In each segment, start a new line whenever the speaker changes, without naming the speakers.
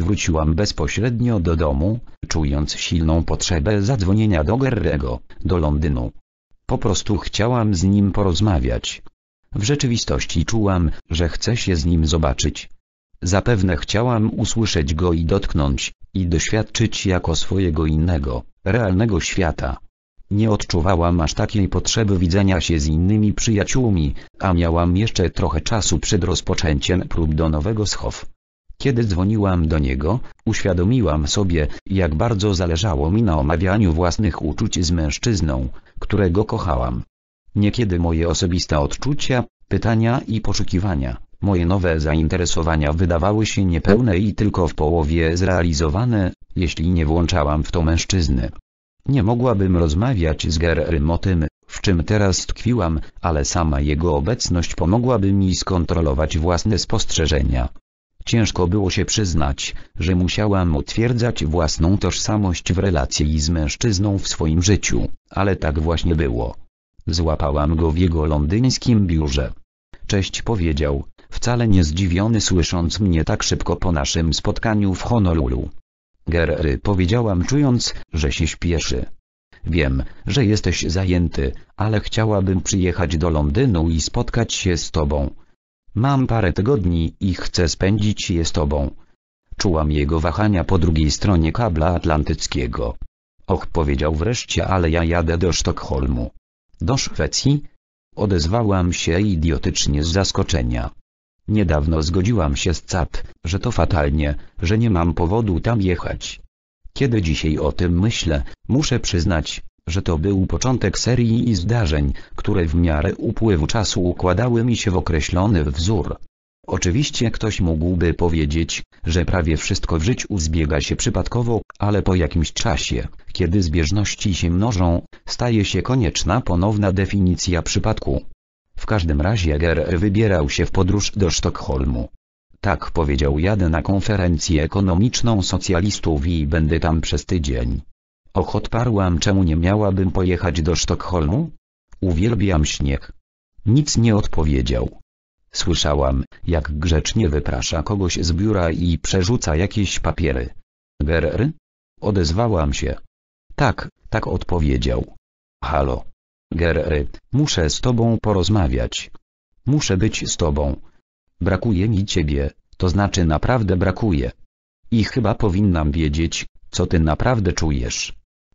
wróciłam bezpośrednio do domu, czując silną potrzebę zadzwonienia do Garego, do Londynu. Po prostu chciałam z nim porozmawiać. W rzeczywistości czułam, że chcę się z nim zobaczyć. Zapewne chciałam usłyszeć go i dotknąć, i doświadczyć jako swojego innego, realnego świata. Nie odczuwałam aż takiej potrzeby widzenia się z innymi przyjaciółmi, a miałam jeszcze trochę czasu przed rozpoczęciem prób do nowego schow. Kiedy dzwoniłam do niego, uświadomiłam sobie, jak bardzo zależało mi na omawianiu własnych uczuć z mężczyzną, którego kochałam. Niekiedy moje osobiste odczucia, pytania i poszukiwania, moje nowe zainteresowania wydawały się niepełne i tylko w połowie zrealizowane, jeśli nie włączałam w to mężczyzny. Nie mogłabym rozmawiać z Gerem o tym, w czym teraz tkwiłam, ale sama jego obecność pomogłaby mi skontrolować własne spostrzeżenia. Ciężko było się przyznać, że musiałam utwierdzać własną tożsamość w relacji z mężczyzną w swoim życiu, ale tak właśnie było. Złapałam go w jego londyńskim biurze. Cześć, powiedział, wcale nie zdziwiony słysząc mnie tak szybko po naszym spotkaniu w Honolulu. Gary, powiedziałam, czując, że się śpieszy. Wiem, że jesteś zajęty, ale chciałabym przyjechać do Londynu i spotkać się z tobą. Mam parę tygodni i chcę spędzić je z tobą. Czułam jego wahania po drugiej stronie kabla atlantyckiego. Och, powiedział wreszcie, ale ja jadę do Sztokholmu. Do Szwecji? Odezwałam się idiotycznie z zaskoczenia. Niedawno zgodziłam się z Cap, że to fatalnie, że nie mam powodu tam jechać. Kiedy dzisiaj o tym myślę, muszę przyznać, że to był początek serii zdarzeń, które w miarę upływu czasu układały mi się w określony wzór. Oczywiście ktoś mógłby powiedzieć, że prawie wszystko w życiu zbiega się przypadkowo, ale po jakimś czasie, kiedy zbieżności się mnożą, staje się konieczna ponowna definicja przypadku. W każdym razie Gary wybierał się w podróż do Sztokholmu. Tak, powiedział, jadę na konferencję ekonomiczną socjalistów i będę tam przez tydzień. Och, odparłam, czemu nie miałabym pojechać do Sztokholmu? Uwielbiam śnieg. Nic nie odpowiedział. Słyszałam, jak grzecznie wyprasza kogoś z biura i przerzuca jakieś papiery. Gary? Odezwałam się. Tak, tak, odpowiedział. Halo. Gary, muszę z tobą porozmawiać. Muszę być z tobą. Brakuje mi ciebie, to znaczy naprawdę brakuje. I chyba powinnam wiedzieć, co ty naprawdę czujesz.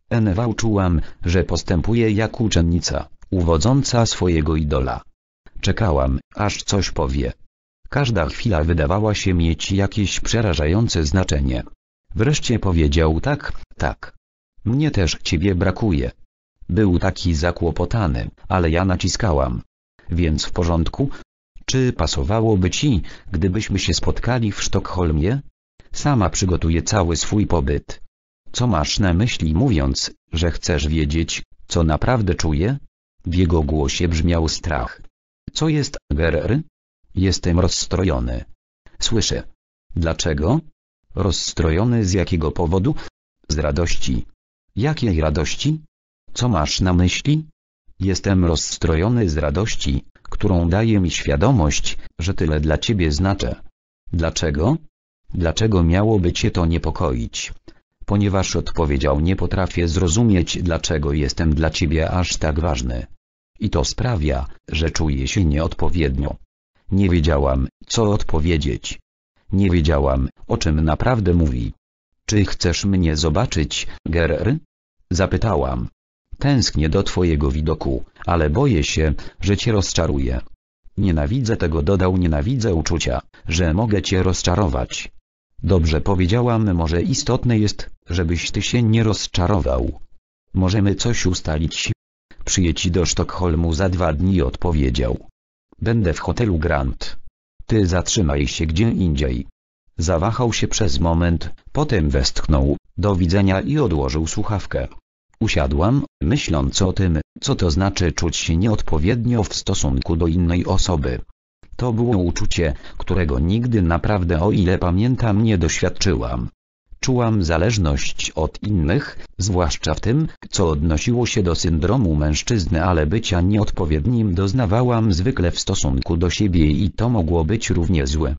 Czułam, że postępuje jak uczennica, uwodząca swojego idola. Czekałam, aż coś powie. Każda chwila wydawała się mieć jakieś przerażające znaczenie. Wreszcie powiedział tak, tak. Mnie też ciebie brakuje. Był taki zakłopotany, ale ja naciskałam. Więc w porządku? Czy pasowałoby ci, gdybyśmy się spotkali w Sztokholmie? Sama przygotuję cały swój pobyt. Co masz na myśli, mówiąc, że chcesz wiedzieć, co naprawdę czuję? W jego głosie brzmiał strach. Co jest, Gary? Jestem rozstrojony. Słyszę. Dlaczego? Rozstrojony z jakiego powodu? Z radości. Jakiej radości? Co masz na myśli? Jestem rozstrojony z radości, którą daje mi świadomość, że tyle dla ciebie znaczę. Dlaczego? Dlaczego miałoby cię to niepokoić? Ponieważ, odpowiedział, nie potrafię zrozumieć, dlaczego jestem dla ciebie aż tak ważny. I to sprawia, że czuję się nieodpowiednio. Nie wiedziałam, co odpowiedzieć. Nie wiedziałam, o czym naprawdę mówi. Czy chcesz mnie zobaczyć, Gary? Zapytałam. Tęsknię do twojego widoku, ale boję się, że cię rozczaruję. Nienawidzę tego, dodał, nienawidzę uczucia, że mogę cię rozczarować. Dobrze, powiedziałam, może istotne jest, żebyś ty się nie rozczarował. Możemy coś ustalić. Przyjedź do Sztokholmu za 2 dni, odpowiedział. Będę w hotelu Grand. Ty zatrzymaj się gdzie indziej. Zawahał się przez moment, potem westchnął, do widzenia, i odłożył słuchawkę. Usiadłam, myśląc o tym, co to znaczy czuć się nieodpowiednio w stosunku do innej osoby. To było uczucie, którego nigdy naprawdę, o ile pamiętam, nie doświadczyłam. Czułam zależność od innych, zwłaszcza w tym, co odnosiło się do syndromu mężczyzny, ale bycia nieodpowiednim doznawałam zwykle w stosunku do siebie i to mogło być równie złe.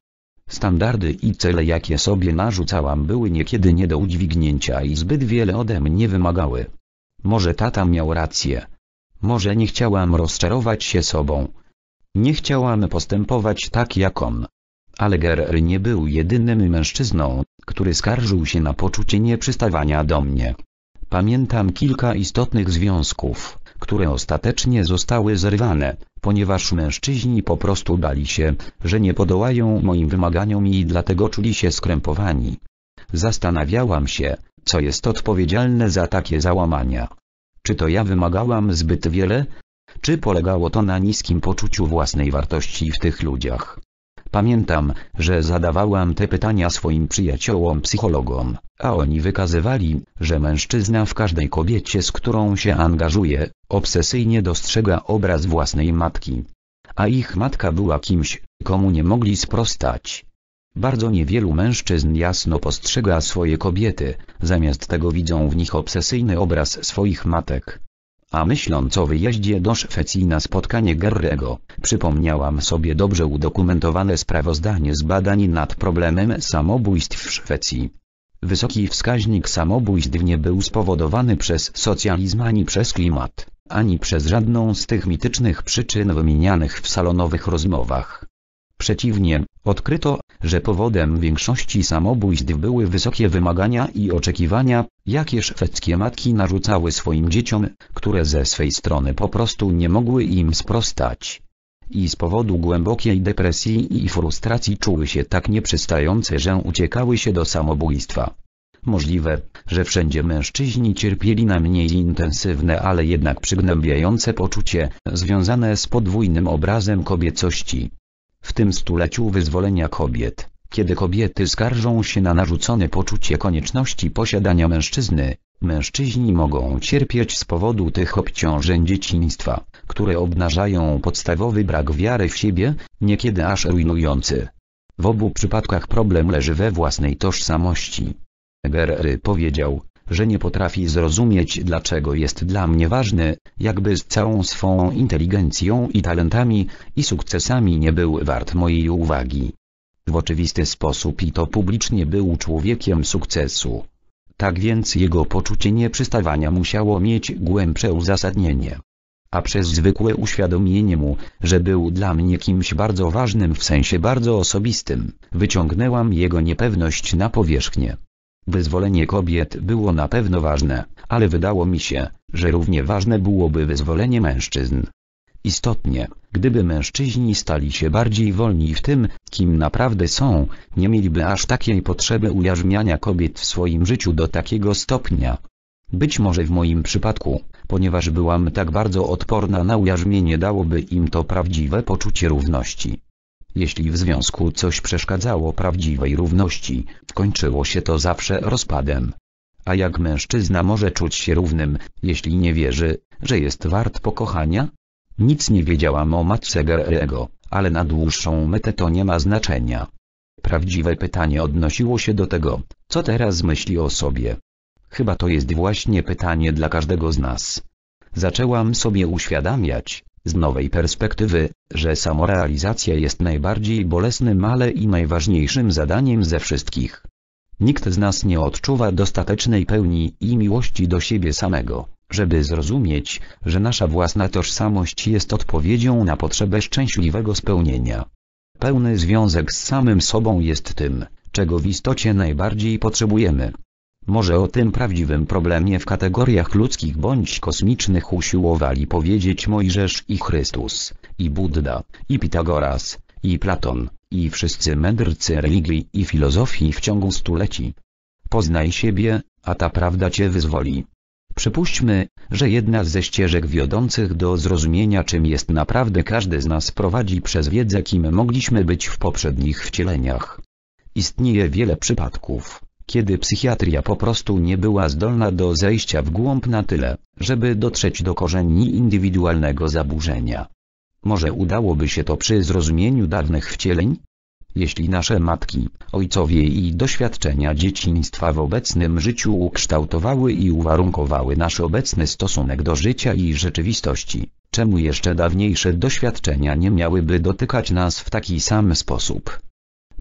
Standardy i cele, jakie sobie narzucałam, były niekiedy nie do udźwignięcia i zbyt wiele ode mnie wymagały. Może tata miał rację. Może nie chciałam rozczarować się sobą. Nie chciałam postępować tak jak on. Ale Gary nie był jedynym mężczyzną, który skarżył się na poczucie nieprzystawania do mnie. Pamiętam kilka istotnych związków, które ostatecznie zostały zerwane, ponieważ mężczyźni po prostu bali się, że nie podołają moim wymaganiom i dlatego czuli się skrępowani. Zastanawiałam się, co jest odpowiedzialne za takie załamania. Czy to ja wymagałam zbyt wiele? Czy polegało to na niskim poczuciu własnej wartości w tych ludziach? Pamiętam, że zadawałam te pytania swoim przyjaciołom psychologom, a oni wykazywali, że mężczyzna w każdej kobiecie, z którą się angażuje, obsesyjnie dostrzega obraz własnej matki. A ich matka była kimś, komu nie mogli sprostać. Bardzo niewielu mężczyzn jasno postrzega swoje kobiety, zamiast tego widzą w nich obsesyjny obraz swoich matek. A myśląc o wyjeździe do Szwecji na spotkanie Gary'ego, przypomniałam sobie dobrze udokumentowane sprawozdanie z badań nad problemem samobójstw w Szwecji. Wysoki wskaźnik samobójstw nie był spowodowany przez socjalizm ani przez klimat, ani przez żadną z tych mitycznych przyczyn wymienianych w salonowych rozmowach. Przeciwnie, odkryto, że powodem większości samobójstw były wysokie wymagania i oczekiwania, jakie szwedzkie matki narzucały swoim dzieciom, które ze swej strony po prostu nie mogły im sprostać. I z powodu głębokiej depresji i frustracji czuły się tak nieprzystające, że uciekały się do samobójstwa. Możliwe, że wszędzie mężczyźni cierpieli na mniej intensywne, ale jednak przygnębiające poczucie, związane z podwójnym obrazem kobiecości. W tym stuleciu wyzwolenia kobiet, kiedy kobiety skarżą się na narzucone poczucie konieczności posiadania mężczyzny, mężczyźni mogą cierpieć z powodu tych obciążeń dzieciństwa, które obnażają podstawowy brak wiary w siebie, niekiedy aż rujnujący. W obu przypadkach problem leży we własnej tożsamości. Gary powiedział, że nie potrafi zrozumieć, dlaczego jest dla mnie ważny, jakby z całą swą inteligencją i talentami i sukcesami nie był wart mojej uwagi. W oczywisty sposób i to publicznie był człowiekiem sukcesu. Tak więc jego poczucie nieprzystawania musiało mieć głębsze uzasadnienie. A przez zwykłe uświadomienie mu, że był dla mnie kimś bardzo ważnym w sensie bardzo osobistym, wyciągnęłam jego niepewność na powierzchnię. Wyzwolenie kobiet było na pewno ważne, ale wydało mi się, że równie ważne byłoby wyzwolenie mężczyzn. Istotnie, gdyby mężczyźni stali się bardziej wolni w tym, kim naprawdę są, nie mieliby aż takiej potrzeby ujarzmiania kobiet w swoim życiu do takiego stopnia. Być może w moim przypadku, ponieważ byłam tak bardzo odporna na ujarzmienie, dałoby im to prawdziwe poczucie równości. Jeśli w związku coś przeszkadzało prawdziwej równości, kończyło się to zawsze rozpadem. A jak mężczyzna może czuć się równym, jeśli nie wierzy, że jest wart pokochania? Nic nie wiedziałam o matce Gary'ego, ale na dłuższą metę to nie ma znaczenia. Prawdziwe pytanie odnosiło się do tego, co teraz myśli o sobie. Chyba to jest właśnie pytanie dla każdego z nas. Zaczęłam sobie uświadamiać, z nowej perspektywy, że samorealizacja jest najbardziej bolesnym, ale i najważniejszym zadaniem ze wszystkich. Nikt z nas nie odczuwa dostatecznej pełni i miłości do siebie samego, żeby zrozumieć, że nasza własna tożsamość jest odpowiedzią na potrzebę szczęśliwego spełnienia. Pełny związek z samym sobą jest tym, czego w istocie najbardziej potrzebujemy. Może o tym prawdziwym problemie w kategoriach ludzkich bądź kosmicznych usiłowali powiedzieć Mojżesz i Chrystus, i Budda, i Pitagoras, i Platon, i wszyscy mędrcy religii i filozofii w ciągu stuleci. Poznaj siebie, a ta prawda cię wyzwoli. Przypuśćmy, że jedna ze ścieżek wiodących do zrozumienia, czym jest naprawdę każdy z nas, prowadzi przez wiedzę, kim mogliśmy być w poprzednich wcieleniach. Istnieje wiele przypadków, kiedy psychiatria po prostu nie była zdolna do zejścia w głąb na tyle, żeby dotrzeć do korzeni indywidualnego zaburzenia. Może udałoby się to przy zrozumieniu dawnych wcieleń? Jeśli nasze matki, ojcowie i doświadczenia dzieciństwa w obecnym życiu ukształtowały i uwarunkowały nasz obecny stosunek do życia i rzeczywistości, czemu jeszcze dawniejsze doświadczenia nie miałyby dotykać nas w taki sam sposób?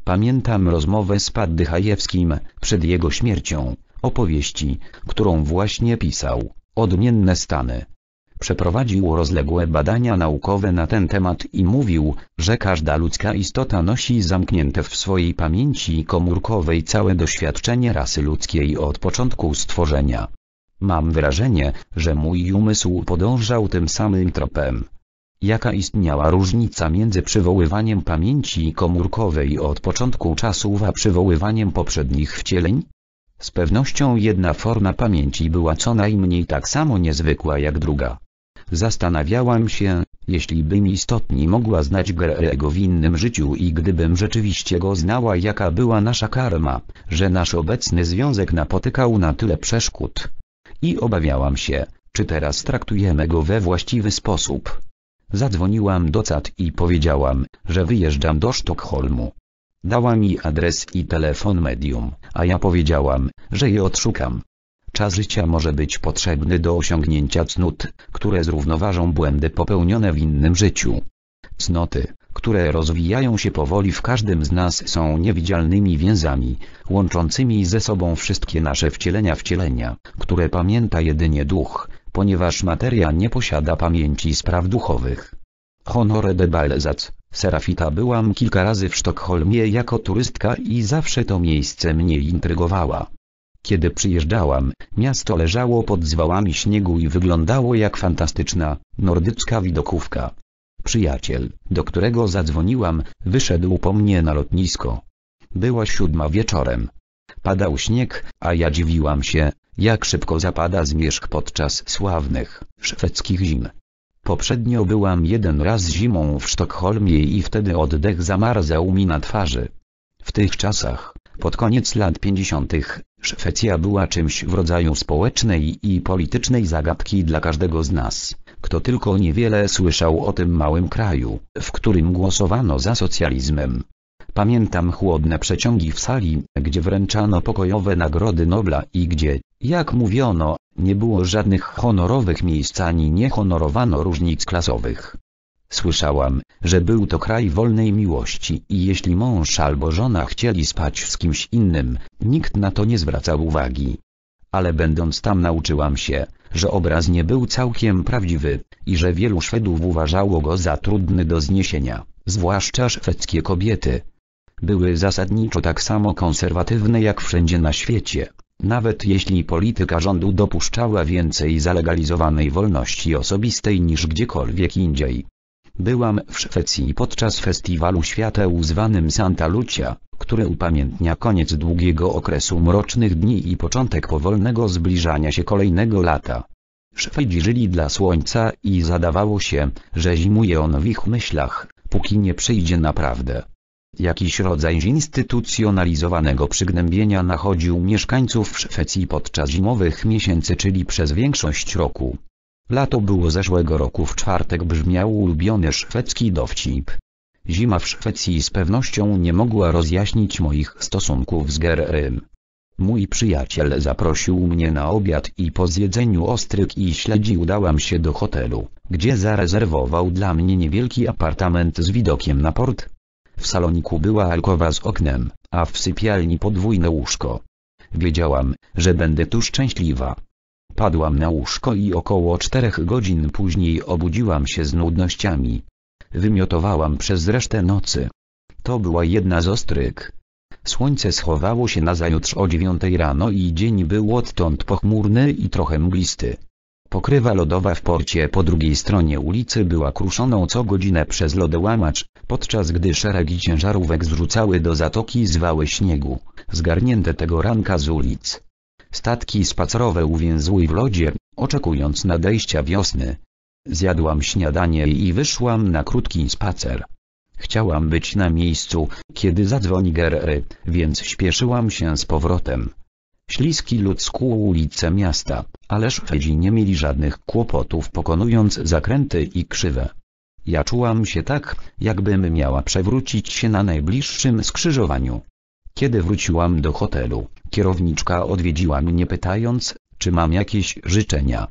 Pamiętam rozmowę z Paddychajewskim przed jego śmiercią, opowieści, którą właśnie pisał, Odmienne stany. Przeprowadził rozległe badania naukowe na ten temat i mówił, że każda ludzka istota nosi zamknięte w swojej pamięci komórkowej całe doświadczenie rasy ludzkiej od początku stworzenia. Mam wrażenie, że mój umysł podążał tym samym tropem. Jaka istniała różnica między przywoływaniem pamięci komórkowej od początku czasów a przywoływaniem poprzednich wcieleń? Z pewnością jedna forma pamięci była co najmniej tak samo niezwykła jak druga. Zastanawiałam się, jeśli bym istotnie mogła znać Gerego w innym życiu i gdybym rzeczywiście go znała, jaka była nasza karma, że nasz obecny związek napotykał na tyle przeszkód. I obawiałam się, czy teraz traktujemy go we właściwy sposób. Zadzwoniłam do Cat i powiedziałam, że wyjeżdżam do Sztokholmu. Dała mi adres i telefon medium, a ja powiedziałam, że je odszukam. Czas życia może być potrzebny do osiągnięcia cnót, które zrównoważą błędy popełnione w innym życiu. Cnoty, które rozwijają się powoli w każdym z nas, są niewidzialnymi więzami, łączącymi ze sobą wszystkie nasze wcielenia, które pamięta jedynie duch, ponieważ materia nie posiada pamięci spraw duchowych. Honore de Balzac, Serafita. Byłam kilka razy w Sztokholmie jako turystka i zawsze to miejsce mnie intrygowała. Kiedy przyjeżdżałam, miasto leżało pod zwałami śniegu i wyglądało jak fantastyczna, nordycka widokówka. Przyjaciel, do którego zadzwoniłam, wyszedł po mnie na lotnisko. Była 7 wieczorem. Padał śnieg, a ja dziwiłam się, jak szybko zapada zmierzch podczas sławnych, szweckich zim. Poprzednio byłam jeden raz zimą w Sztokholmie i wtedy oddech zamarzał mi na twarzy. W tych czasach, pod koniec lat 50., Szwecja była czymś w rodzaju społecznej i politycznej zagadki dla każdego z nas, kto tylko niewiele słyszał o tym małym kraju, w którym głosowano za socjalizmem. Pamiętam chłodne przeciągi w sali, gdzie wręczano pokojowe nagrody Nobla i gdzie, jak mówiono, nie było żadnych honorowych miejsc ani nie honorowano różnic klasowych. Słyszałam, że był to kraj wolnej miłości i jeśli mąż albo żona chcieli spać z kimś innym, nikt na to nie zwracał uwagi. Ale będąc tam nauczyłam się, że obraz nie był całkiem prawdziwy i że wielu Szwedów uważało go za trudny do zniesienia, zwłaszcza szwedzkie kobiety. Były zasadniczo tak samo konserwatywne jak wszędzie na świecie, nawet jeśli polityka rządu dopuszczała więcej zalegalizowanej wolności osobistej niż gdziekolwiek indziej. Byłam w Szwecji podczas festiwalu świateł zwanym Santa Lucia, który upamiętnia koniec długiego okresu mrocznych dni i początek powolnego zbliżania się kolejnego lata. Szwedzi żyli dla słońca i zadawało się, że zimuje ono w ich myślach, póki nie przyjdzie naprawdę. Jakiś rodzaj zinstytucjonalizowanego przygnębienia nachodził mieszkańców Szwecji podczas zimowych miesięcy, czyli przez większość roku. Lato było zeszłego roku. W czwartek brzmiał ulubiony szwedzki dowcip. Zima w Szwecji z pewnością nie mogła rozjaśnić moich stosunków z Gerem. Mój przyjaciel zaprosił mnie na obiad i po zjedzeniu ostryg i śledzi udałam się do hotelu, gdzie zarezerwował dla mnie niewielki apartament z widokiem na port. W saloniku była alkowa z oknem, a w sypialni podwójne łóżko. Wiedziałam, że będę tu szczęśliwa. Padłam na łóżko i około 4 godzin później obudziłam się z nudnościami. Wymiotowałam przez resztę nocy. To była jedna z ostryg. Słońce schowało się nazajutrz o 9 rano i dzień był odtąd pochmurny i trochę mglisty. Pokrywa lodowa w porcie po drugiej stronie ulicy była kruszoną co godzinę przez lodołamacz, podczas gdy szeregi ciężarówek zrzucały do zatoki zwały śniegu, zgarnięte tego ranka z ulic. Statki spacerowe uwięzły w lodzie, oczekując nadejścia wiosny. Zjadłam śniadanie i wyszłam na krótki spacer. Chciałam być na miejscu, kiedy zadzwoni Gery, więc śpieszyłam się z powrotem. Śliski lód skłuł ulice miasta, ale Szwedzi nie mieli żadnych kłopotów pokonując zakręty i krzywe. Ja czułam się tak, jakbym miała przewrócić się na najbliższym skrzyżowaniu. Kiedy wróciłam do hotelu, kierowniczka odwiedziła mnie pytając, czy mam jakieś życzenia.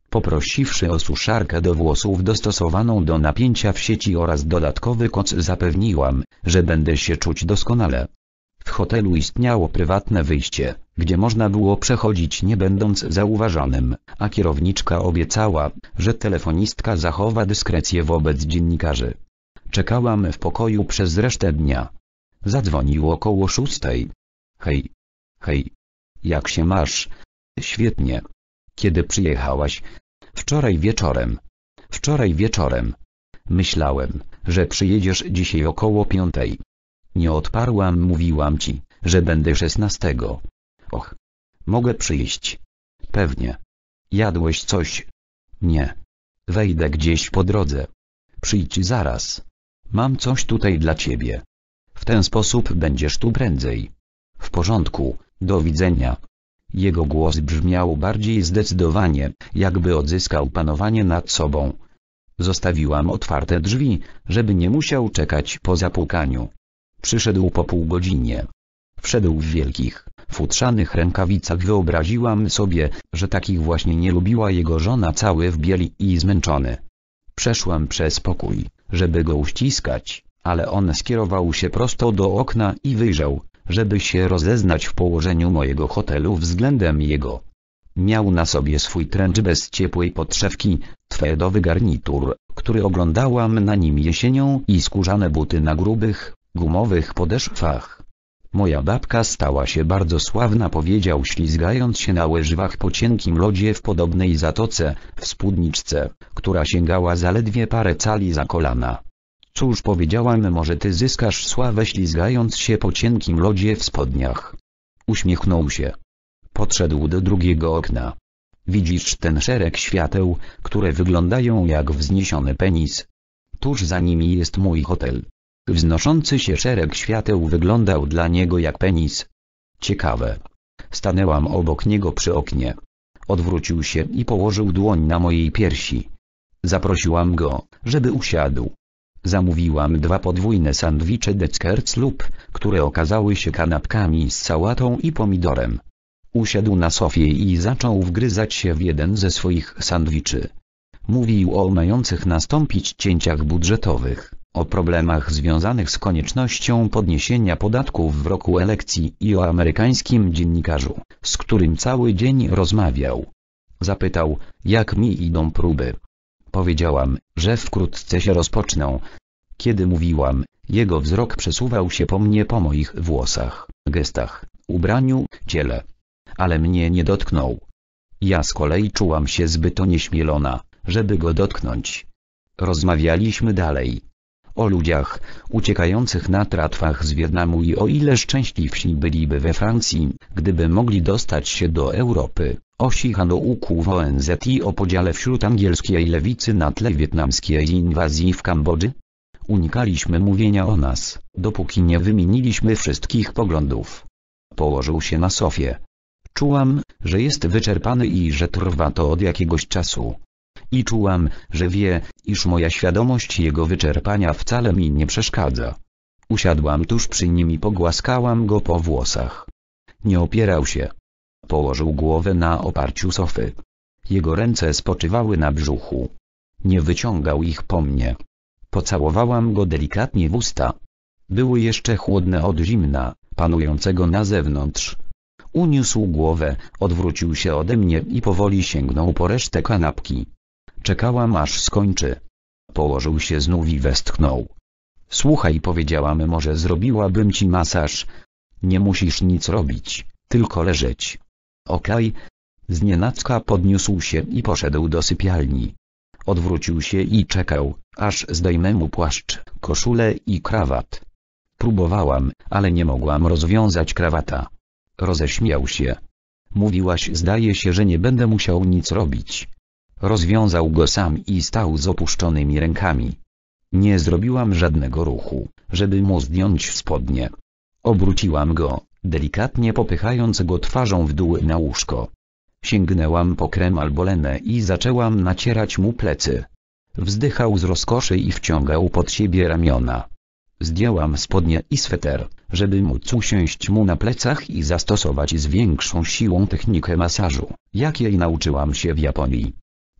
Poprosiwszy o suszarkę do włosów dostosowaną do napięcia w sieci oraz dodatkowy koc, zapewniłam, że będę się czuć doskonale. W hotelu istniało prywatne wyjście, gdzie można było przechodzić nie będąc zauważonym, a kierowniczka obiecała, że telefonistka zachowa dyskrecję wobec dziennikarzy. Czekałam w pokoju przez resztę dnia. Zadzwonił około 6. Hej. Hej. Jak się masz? Świetnie. Kiedy przyjechałaś? Wczoraj wieczorem. Wczoraj wieczorem. Myślałem, że przyjedziesz dzisiaj około 5. Nie odparłam, mówiłam ci, że będę 16. Och. Mogę przyjść. Pewnie. Jadłeś coś? Nie. Wejdę gdzieś po drodze. Przyjdź zaraz. Mam coś tutaj dla ciebie. W ten sposób będziesz tu prędzej. W porządku, do widzenia. Jego głos brzmiał bardziej zdecydowanie, jakby odzyskał panowanie nad sobą. Zostawiłam otwarte drzwi, żeby nie musiał czekać po zapukaniu. Przyszedł po pół godzinie. Wszedł w wielkich, futrzanych rękawicach. Wyobraziłam sobie, że takich właśnie nie lubiła jego żona, cały w bieli i zmęczony. Przeszłam przez pokój, żeby go uściskać, ale on skierował się prosto do okna i wyjrzał, żeby się rozeznać w położeniu mojego hotelu względem jego. Miał na sobie swój trench bez ciepłej podszewki, tweedowy garnitur, który oglądałam na nim jesienią, i skórzane buty na grubych, gumowych podeszwach. Moja babka stała się bardzo sławna, powiedział, ślizgając się na łyżwach po cienkim lodzie w podobnej zatoce, w spódniczce, która sięgała zaledwie parę cali za kolana. Cóż, powiedziałam, może ty zyskasz sławę ślizgając się po cienkim lodzie w spodniach. Uśmiechnął się. Podszedł do drugiego okna. Widzisz ten szereg świateł, które wyglądają jak wzniesiony penis? Tuż za nimi jest mój hotel. Wznoszący się szereg świateł wyglądał dla niego jak penis. Ciekawe. Stanęłam obok niego przy oknie. Odwrócił się i położył dłoń na mojej piersi. Zaprosiłam go, żeby usiadł. Zamówiłam 2 podwójne sandwicze Deckers-Lub, które okazały się kanapkami z sałatą i pomidorem. Usiadł na sofie i zaczął wgryzać się w jeden ze swoich sandwiczy. Mówił o mających nastąpić cięciach budżetowych, o problemach związanych z koniecznością podniesienia podatków w roku elekcji i o amerykańskim dziennikarzu, z którym cały dzień rozmawiał. Zapytał, jak mi idą próby. Powiedziałam, że wkrótce się rozpoczną. Kiedy mówiłam, jego wzrok przesuwał się po mnie, po moich włosach, gestach, ubraniu, ciele. Ale mnie nie dotknął. Ja z kolei czułam się zbyt onieśmielona, żeby go dotknąć. Rozmawialiśmy dalej. O ludziach, uciekających na tratwach z Wietnamu i o ile szczęśliwsi byliby we Francji, gdyby mogli dostać się do Europy, o Sihanoukach w ONZ i o podziale wśród angielskiej lewicy na tle wietnamskiej inwazji w Kambodży. Unikaliśmy mówienia o nas, dopóki nie wymieniliśmy wszystkich poglądów. Położył się na sofie. Czułam, że jest wyczerpany i że trwa to od jakiegoś czasu. I czułam, że wie, iż moja świadomość jego wyczerpania wcale mi nie przeszkadza. Usiadłam tuż przy nim i pogłaskałam go po włosach. Nie opierał się. Położył głowę na oparciu sofy. Jego ręce spoczywały na brzuchu. Nie wyciągał ich po mnie. Pocałowałam go delikatnie w usta. Były jeszcze chłodne od zimna, panującego na zewnątrz. Uniósł głowę, odwrócił się ode mnie i powoli sięgnął po resztę kanapki. Czekałam, aż skończy. Położył się znów i westchnął. Słuchaj, powiedziałam, może zrobiłabym ci masaż. Nie musisz nic robić, tylko leżeć. Okej. Znienacka podniósł się i poszedł do sypialni. Odwrócił się i czekał, aż zdejmę mu płaszcz, koszulę i krawat. Próbowałam, ale nie mogłam rozwiązać krawata. Roześmiał się. Mówiłaś, zdaje się, że nie będę musiał nic robić. Rozwiązał go sam i stał z opuszczonymi rękami. Nie zrobiłam żadnego ruchu, żeby mu zdjąć spodnie. Obróciłam go, delikatnie popychając go twarzą w dół na łóżko. Sięgnęłam po krem albo lenę i zaczęłam nacierać mu plecy. Wzdychał z rozkoszy i wciągał pod siebie ramiona. Zdjęłam spodnie i sweter, żeby móc usiąść mu na plecach i zastosować z większą siłą technikę masażu, jakiej nauczyłam się w Japonii.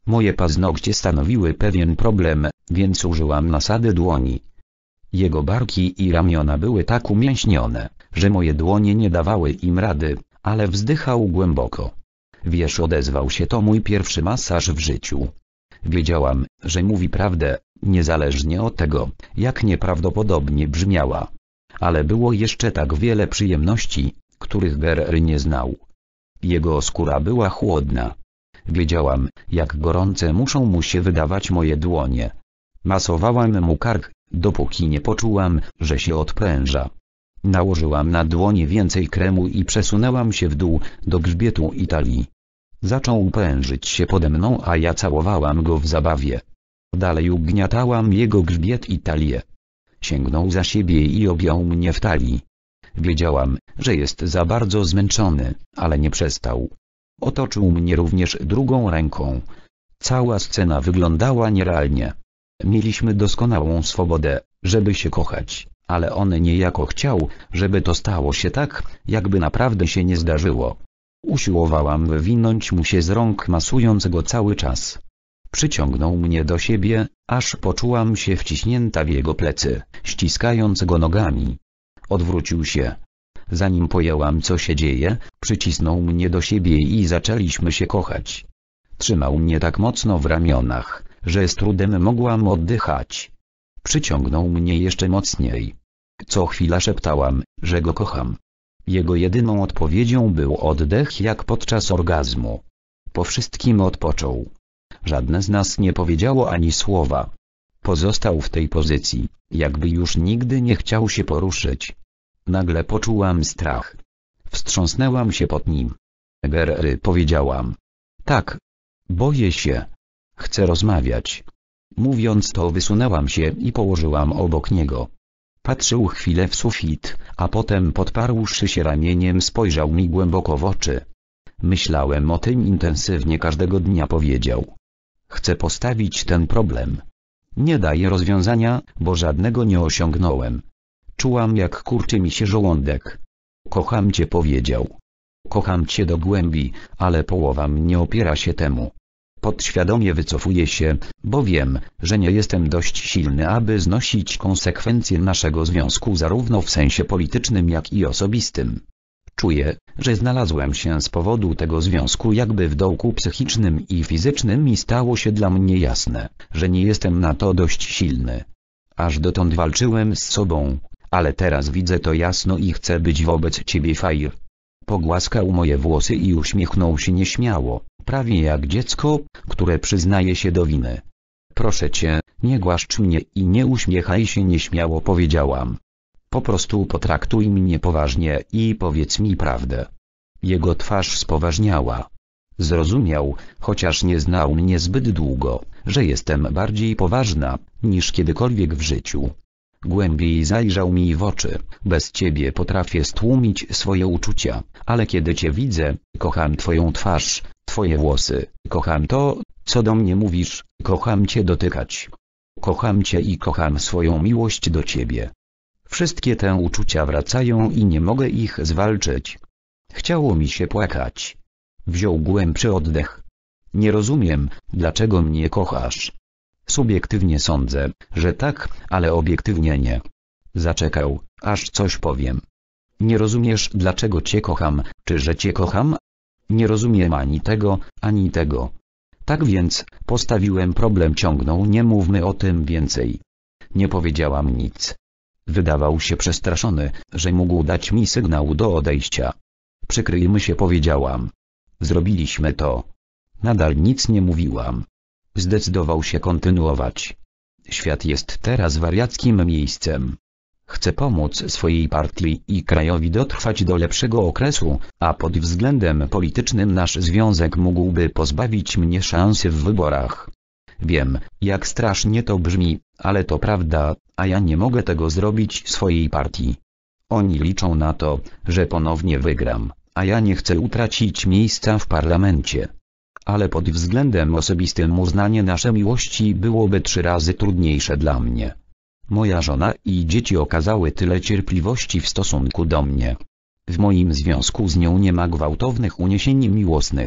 Moje paznokcie stanowiły pewien problem, więc użyłam nasady dłoni. Jego barki i ramiona były tak umięśnione, że moje dłonie nie dawały im rady, ale wzdychał głęboko. Wiesz, odezwał się, to mój pierwszy masaż w życiu. Wiedziałam, że mówi prawdę, niezależnie od tego, jak nieprawdopodobnie brzmiała. Ale było jeszcze tak wiele przyjemności, których Gary nie znał. Jego skóra była chłodna. Wiedziałam, jak gorące muszą mu się wydawać moje dłonie. Masowałam mu kark, dopóki nie poczułam, że się odpręża. Nałożyłam na dłonie więcej kremu i przesunęłam się w dół, do grzbietu i talii. Zaczął prężyć się pode mną, a ja całowałam go w zabawie. Dalej ugniatałam jego grzbiet i talię. Sięgnął za siebie i objął mnie w talii. Wiedziałam, że jest za bardzo zmęczony, ale nie przestał. Otoczył mnie również drugą ręką. Cała scena wyglądała nierealnie. Mieliśmy doskonałą swobodę, żeby się kochać, ale on niejako chciał, żeby to stało się tak, jakby naprawdę się nie zdarzyło. Usiłowałam wywinąć mu się z rąk, masując go cały czas. Przyciągnął mnie do siebie, aż poczułam się wciśnięta w jego plecy, ściskając go nogami. Odwrócił się. Zanim pojęłam, co się dzieje, przycisnął mnie do siebie i zaczęliśmy się kochać. Trzymał mnie tak mocno w ramionach, że z trudem mogłam oddychać. Przyciągnął mnie jeszcze mocniej. Co chwila szeptałam, że go kocham. Jego jedyną odpowiedzią był oddech, jak podczas orgazmu. Po wszystkim odpoczął. Żadne z nas nie powiedziało ani słowa. Pozostał w tej pozycji, jakby już nigdy nie chciał się poruszyć. Nagle poczułam strach. Wstrząsnęłam się pod nim. Gary, powiedziałam. Tak. Boję się. Chcę rozmawiać. Mówiąc to, wysunęłam się i położyłam obok niego. Patrzył chwilę w sufit, a potem podparłszy się ramieniem spojrzał mi głęboko w oczy. Myślałem o tym intensywnie każdego dnia, powiedział. Chcę postawić ten problem. Nie daję rozwiązania, bo żadnego nie osiągnąłem. Czułam, jak kurczy mi się żołądek. Kocham cię, powiedział. Kocham cię do głębi, ale połowa mnie opiera się temu. Podświadomie wycofuję się, bo wiem, że nie jestem dość silny, aby znosić konsekwencje naszego związku zarówno w sensie politycznym, jak i osobistym. Czuję, że znalazłem się z powodu tego związku jakby w dołku psychicznym i fizycznym i stało się dla mnie jasne, że nie jestem na to dość silny. Aż dotąd walczyłem z sobą, ale teraz widzę to jasno i chcę być wobec ciebie fair. Pogłaskał moje włosy i uśmiechnął się nieśmiało, prawie jak dziecko, które przyznaje się do winy. Proszę cię, nie głaszcz mnie i nie uśmiechaj się nieśmiało, powiedziałam. Po prostu potraktuj mnie poważnie i powiedz mi prawdę. Jego twarz spoważniała. Zrozumiał, chociaż nie znał mnie zbyt długo, że jestem bardziej poważna, niż kiedykolwiek w życiu. Głębiej zajrzał mi w oczy. Bez ciebie potrafię stłumić swoje uczucia, ale kiedy cię widzę, kocham twoją twarz, twoje włosy, kocham to, co do mnie mówisz, kocham cię dotykać. Kocham cię i kocham swoją miłość do ciebie. Wszystkie te uczucia wracają i nie mogę ich zwalczyć. Chciało mi się płakać. Wziął głębszy oddech. Nie rozumiem, dlaczego mnie kochasz. Subiektywnie sądzę, że tak, ale obiektywnie nie. Zaczekał, aż coś powiem. Nie rozumiesz, dlaczego cię kocham, czy że cię kocham? Nie rozumiem ani tego, ani tego. Tak więc, postawiłem problem, ciągnął, nie mówmy o tym więcej. Nie powiedziałam nic. Wydawał się przestraszony, że mógł dać mi sygnał do odejścia. Przykryjmy się, powiedziałam. Zrobiliśmy to. Nadal nic nie mówiłam. Zdecydował się kontynuować. Świat jest teraz wariackim miejscem. Chcę pomóc swojej partii i krajowi dotrwać do lepszego okresu, a pod względem politycznym nasz związek mógłby pozbawić mnie szansy w wyborach. Wiem, jak strasznie to brzmi, ale to prawda, a ja nie mogę tego zrobić swojej partii. Oni liczą na to, że ponownie wygram, a ja nie chcę utracić miejsca w parlamencie. Ale pod względem osobistym uznanie naszej miłości byłoby 3 razy trudniejsze dla mnie. Moja żona i dzieci okazały tyle cierpliwości w stosunku do mnie. W moim związku z nią nie ma gwałtownych uniesień miłosnych,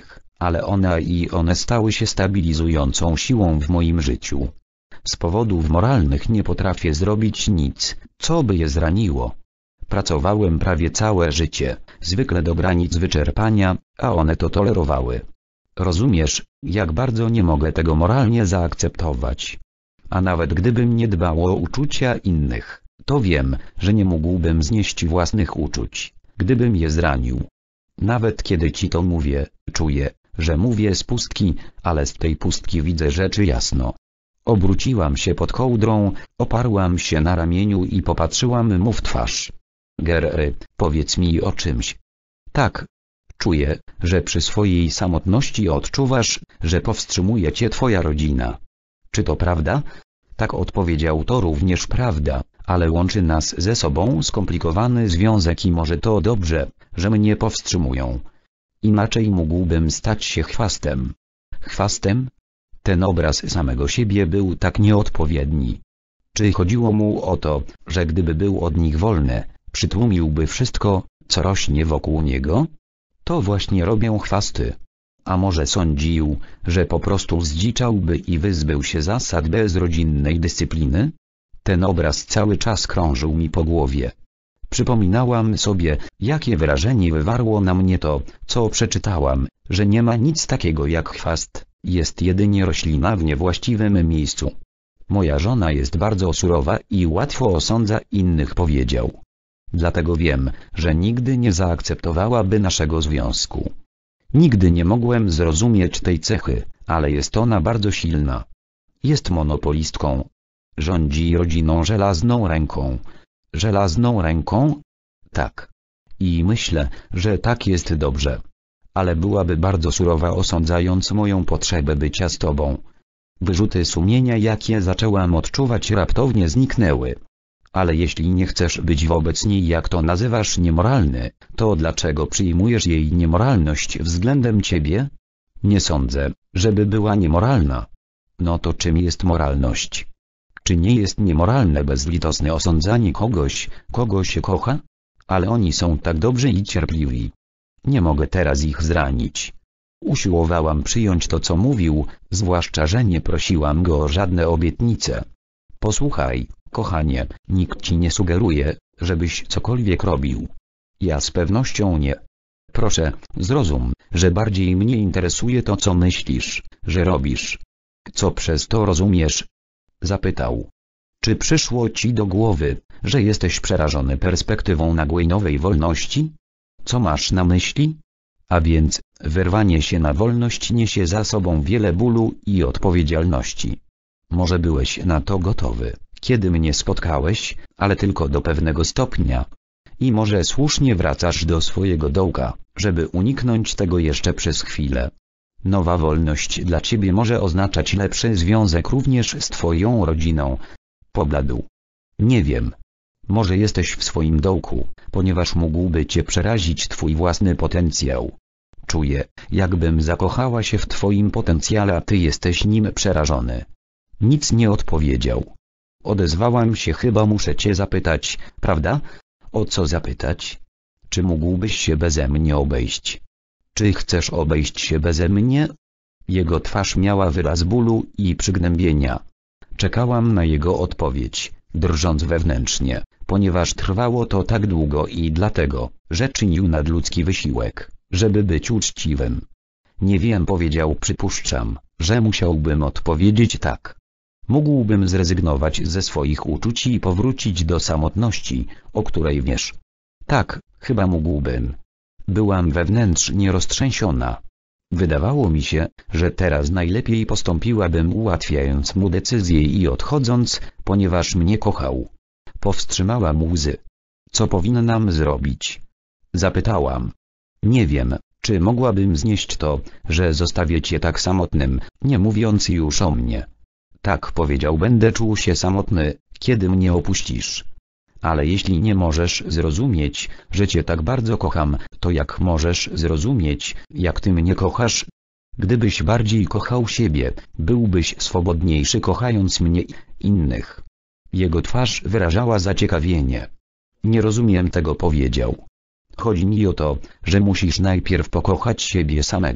ale ona i one stały się stabilizującą siłą w moim życiu. Z powodów moralnych nie potrafię zrobić nic, co by je zraniło. Pracowałem prawie całe życie, zwykle do granic wyczerpania, a one to tolerowały. Rozumiesz, jak bardzo nie mogę tego moralnie zaakceptować. A nawet gdybym nie dbał o uczucia innych, to wiem, że nie mógłbym znieść własnych uczuć, gdybym je zranił. Nawet kiedy ci to mówię, czuję, że mówię z pustki, ale z tej pustki widzę rzeczy jasno. Obróciłam się pod kołdrą, oparłam się na ramieniu i popatrzyłam mu w twarz. Gary, powiedz mi o czymś. Tak. Czuję, że przy swojej samotności odczuwasz, że powstrzymuje cię twoja rodzina. Czy to prawda? Tak, odpowiedział, to również prawda, ale łączy nas ze sobą skomplikowany związek i może to dobrze, że mnie powstrzymują. Inaczej mógłbym stać się chwastem. Chwastem? Ten obraz samego siebie był tak nieodpowiedni. Czy chodziło mu o to, że gdyby był od nich wolny, przytłumiłby wszystko, co rośnie wokół niego? To właśnie robią chwasty. A może sądził, że po prostu zdziczałby i wyzbył się zasad bezrodzinnej dyscypliny? Ten obraz cały czas krążył mi po głowie. Przypominałam sobie, jakie wrażenie wywarło na mnie to, co przeczytałam, że nie ma nic takiego jak chwast, jest jedynie roślina w niewłaściwym miejscu. Moja żona jest bardzo surowa i łatwo osądza innych, powiedział. Dlatego wiem, że nigdy nie zaakceptowałaby naszego związku. Nigdy nie mogłem zrozumieć tej cechy, ale jest ona bardzo silna. Jest monopolistką. Rządzi rodziną żelazną ręką. Żelazną ręką? Tak. I myślę, że tak jest dobrze. Ale byłaby bardzo surowa, osądzając moją potrzebę bycia z tobą. Wyrzuty sumienia, jakie zaczęłam odczuwać, raptownie zniknęły. Ale jeśli nie chcesz być wobec niej, jak to nazywasz, niemoralny, to dlaczego przyjmujesz jej niemoralność względem ciebie? Nie sądzę, żeby była niemoralna. No to czym jest moralność? Czy nie jest niemoralne bezlitosne osądzanie kogoś, kogo się kocha? Ale oni są tak dobrzy i cierpliwi. Nie mogę teraz ich zranić. Usiłowałam przyjąć to, co mówił, zwłaszcza że nie prosiłam go o żadne obietnice. Posłuchaj, kochanie, nikt ci nie sugeruje, żebyś cokolwiek robił. Ja z pewnością nie. Proszę, zrozum, że bardziej mnie interesuje to, co myślisz, że robisz. Co przez to rozumiesz? Zapytał. Czy przyszło ci do głowy, że jesteś przerażony perspektywą nagłej nowej wolności? Co masz na myśli? A więc, wyrwanie się na wolność niesie za sobą wiele bólu i odpowiedzialności. Może byłeś na to gotowy, kiedy mnie spotkałeś, ale tylko do pewnego stopnia. I może słusznie wracasz do swojego dołka, żeby uniknąć tego jeszcze przez chwilę. Nowa wolność dla ciebie może oznaczać lepszy związek również z twoją rodziną. Pobladł. Nie wiem. Może jesteś w swoim dołku, ponieważ mógłby cię przerazić twój własny potencjał. Czuję, jakbym zakochała się w twoim potencjale, a ty jesteś nim przerażony. Nic nie odpowiedział. Odezwałam się, chyba muszę cię zapytać, prawda? O co zapytać? Czy mógłbyś się beze mnie obejść? Czy chcesz obejść się beze mnie? Jego twarz miała wyraz bólu i przygnębienia. Czekałam na jego odpowiedź, drżąc wewnętrznie, ponieważ trwało to tak długo i dlatego, że czynił nadludzki wysiłek, żeby być uczciwym. Nie wiem, powiedział, przypuszczam, że musiałbym odpowiedzieć tak. Mógłbym zrezygnować ze swoich uczuć i powrócić do samotności, o której wiesz. Tak, chyba mógłbym. Byłam wewnętrznie roztrzęsiona. Wydawało mi się, że teraz najlepiej postąpiłabym, ułatwiając mu decyzję i odchodząc, ponieważ mnie kochał. Powstrzymałam łzy. Co powinnam zrobić? Zapytałam. Nie wiem, czy mogłabym znieść to, że zostawię cię tak samotnym, nie mówiąc już o mnie. Tak, powiedział, będę czuł się samotny, kiedy mnie opuścisz. Ale jeśli nie możesz zrozumieć, że cię tak bardzo kocham, to jak możesz zrozumieć, jak ty mnie kochasz? Gdybyś bardziej kochał siebie, byłbyś swobodniejszy, kochając mnie i innych. Jego twarz wyrażała zaciekawienie. Nie rozumiem tego, powiedział. Chodzi mi o to, że musisz najpierw pokochać siebie samego,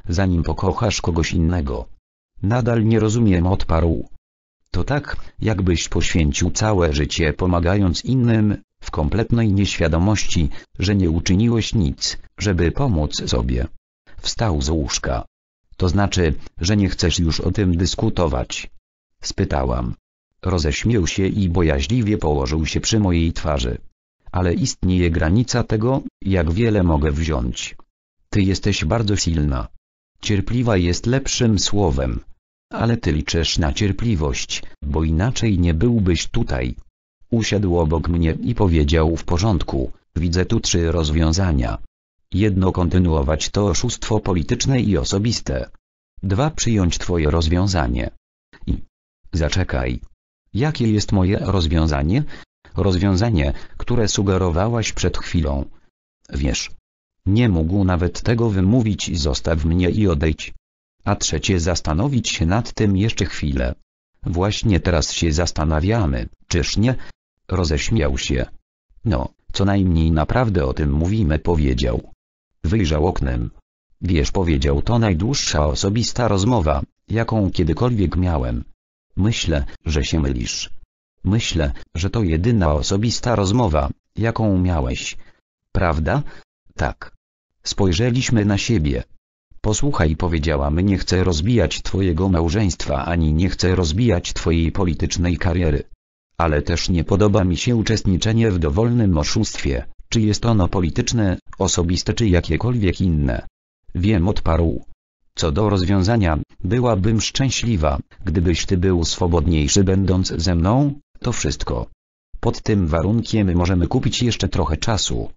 zanim pokochasz kogoś innego. Nadal nie rozumiem, odparł. To tak, jakbyś poświęcił całe życie pomagając innym, w kompletnej nieświadomości, że nie uczyniłeś nic, żeby pomóc sobie. Wstał z łóżka. To znaczy, że nie chcesz już o tym dyskutować? Spytałam. Roześmiał się i bojaźliwie położył się przy mojej twarzy. Ale istnieje granica tego, jak wiele mogę wziąć. Ty jesteś bardzo silna. Cierpliwa jest lepszym słowem. Ale ty liczysz na cierpliwość, bo inaczej nie byłbyś tutaj. Usiadł obok mnie i powiedział: w porządku, widzę tu 3 rozwiązania. 1. Kontynuować to oszustwo polityczne i osobiste. 2. Przyjąć twoje rozwiązanie. I... Zaczekaj. Jakie jest moje rozwiązanie? Rozwiązanie, które sugerowałaś przed chwilą. Wiesz. Nie mógł nawet tego wymówić. Zostaw mnie i odejdź. A 3. Zastanowić się nad tym jeszcze chwilę. Właśnie teraz się zastanawiamy, czyż nie? Roześmiał się. No, co najmniej naprawdę o tym mówimy, powiedział. Wyjrzał oknem. Wiesz, powiedział, to najdłuższa osobista rozmowa, jaką kiedykolwiek miałem. Myślę, że się mylisz. Myślę, że to jedyna osobista rozmowa, jaką miałeś. Prawda? Tak. Spojrzeliśmy na siebie. Posłuchaj, powiedziałam, nie chcę rozbijać twojego małżeństwa ani nie chcę rozbijać twojej politycznej kariery. Ale też nie podoba mi się uczestniczenie w dowolnym oszustwie, czy jest ono polityczne, osobiste czy jakiekolwiek inne. Wiem, odparł. Co do rozwiązania, byłabym szczęśliwa, gdybyś ty był swobodniejszy będąc ze mną, to wszystko. Pod tym warunkiem możemy kupić jeszcze trochę czasu.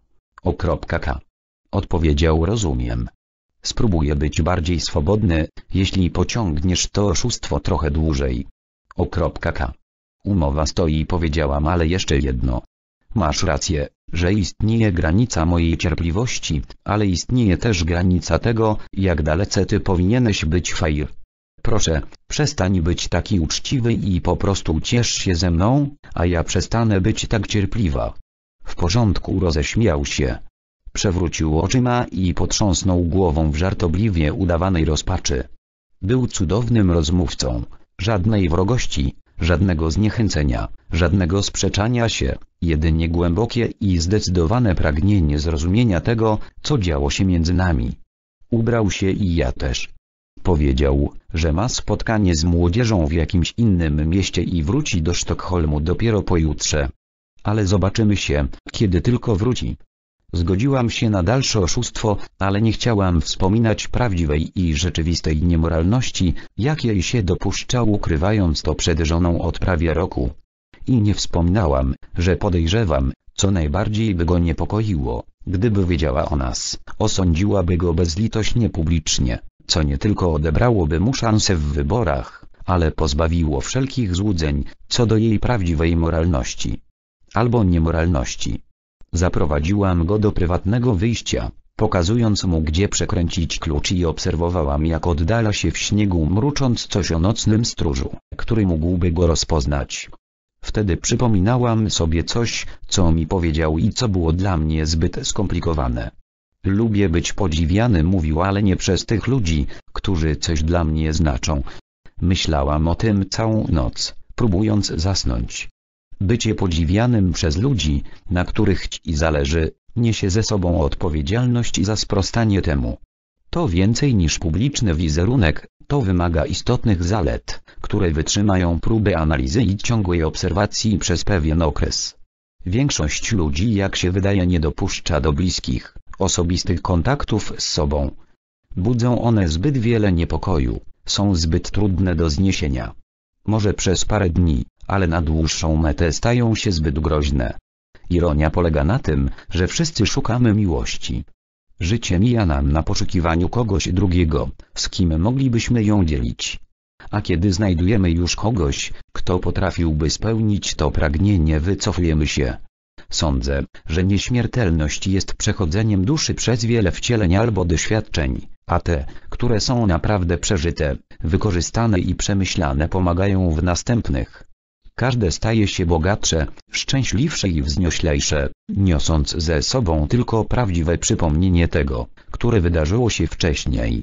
K. Odpowiedział: rozumiem. Spróbuję być bardziej swobodny, jeśli pociągniesz to oszustwo trochę dłużej. K. Umowa stoi, powiedziałam, ale jeszcze jedno. Masz rację, że istnieje granica mojej cierpliwości, ale istnieje też granica tego, jak dalece ty powinieneś być fair. Proszę, przestań być taki uczciwy i po prostu ciesz się ze mną, a ja przestanę być tak cierpliwa. W porządku, roześmiał się. Przewrócił oczyma i potrząsnął głową w żartobliwie udawanej rozpaczy. Był cudownym rozmówcą, żadnej wrogości, żadnego zniechęcenia, żadnego sprzeczania się, jedynie głębokie i zdecydowane pragnienie zrozumienia tego, co działo się między nami. Ubrał się i ja też. Powiedział, że ma spotkanie z młodzieżą w jakimś innym mieście i wróci do Sztokholmu dopiero pojutrze. Ale zobaczymy się, kiedy tylko wróci. Zgodziłam się na dalsze oszustwo, ale nie chciałam wspominać prawdziwej i rzeczywistej niemoralności, jakiej się dopuszczał, ukrywając to przed żoną od prawie roku. I nie wspominałam, że podejrzewam, co najbardziej by go niepokoiło, gdyby wiedziała o nas, osądziłaby go bezlitośnie publicznie, co nie tylko odebrałoby mu szansę w wyborach, ale pozbawiło wszelkich złudzeń, co do jej prawdziwej moralności. Albo niemoralności. Zaprowadziłam go do prywatnego wyjścia, pokazując mu, gdzie przekręcić klucz, i obserwowałam, jak oddala się w śniegu, mrucząc coś o nocnym stróżu, który mógłby go rozpoznać. Wtedy przypominałam sobie coś, co mi powiedział i co było dla mnie zbyt skomplikowane. Lubię być podziwiany, mówił, ale nie przez tych ludzi, którzy coś dla mnie znaczą. Myślałam o tym całą noc, próbując zasnąć. Bycie podziwianym przez ludzi, na których ci zależy, niesie ze sobą odpowiedzialność za sprostanie temu. To więcej niż publiczny wizerunek, to wymaga istotnych zalet, które wytrzymają próbę analizy i ciągłej obserwacji przez pewien okres. Większość ludzi, jak się wydaje, nie dopuszcza do bliskich, osobistych kontaktów z sobą. Budzą one zbyt wiele niepokoju, są zbyt trudne do zniesienia. Może przez parę dni, ale na dłuższą metę stają się zbyt groźne. Ironia polega na tym, że wszyscy szukamy miłości. Życie mija nam na poszukiwaniu kogoś drugiego, z kim moglibyśmy ją dzielić. A kiedy znajdujemy już kogoś, kto potrafiłby spełnić to pragnienie, wycofujemy się. Sądzę, że nieśmiertelność jest przechodzeniem duszy przez wiele wcieleń albo doświadczeń, a te, które są naprawdę przeżyte, wykorzystane i przemyślane, pomagają w następnych. Każde staje się bogatsze, szczęśliwsze i wznioślejsze, niosąc ze sobą tylko prawdziwe przypomnienie tego, które wydarzyło się wcześniej.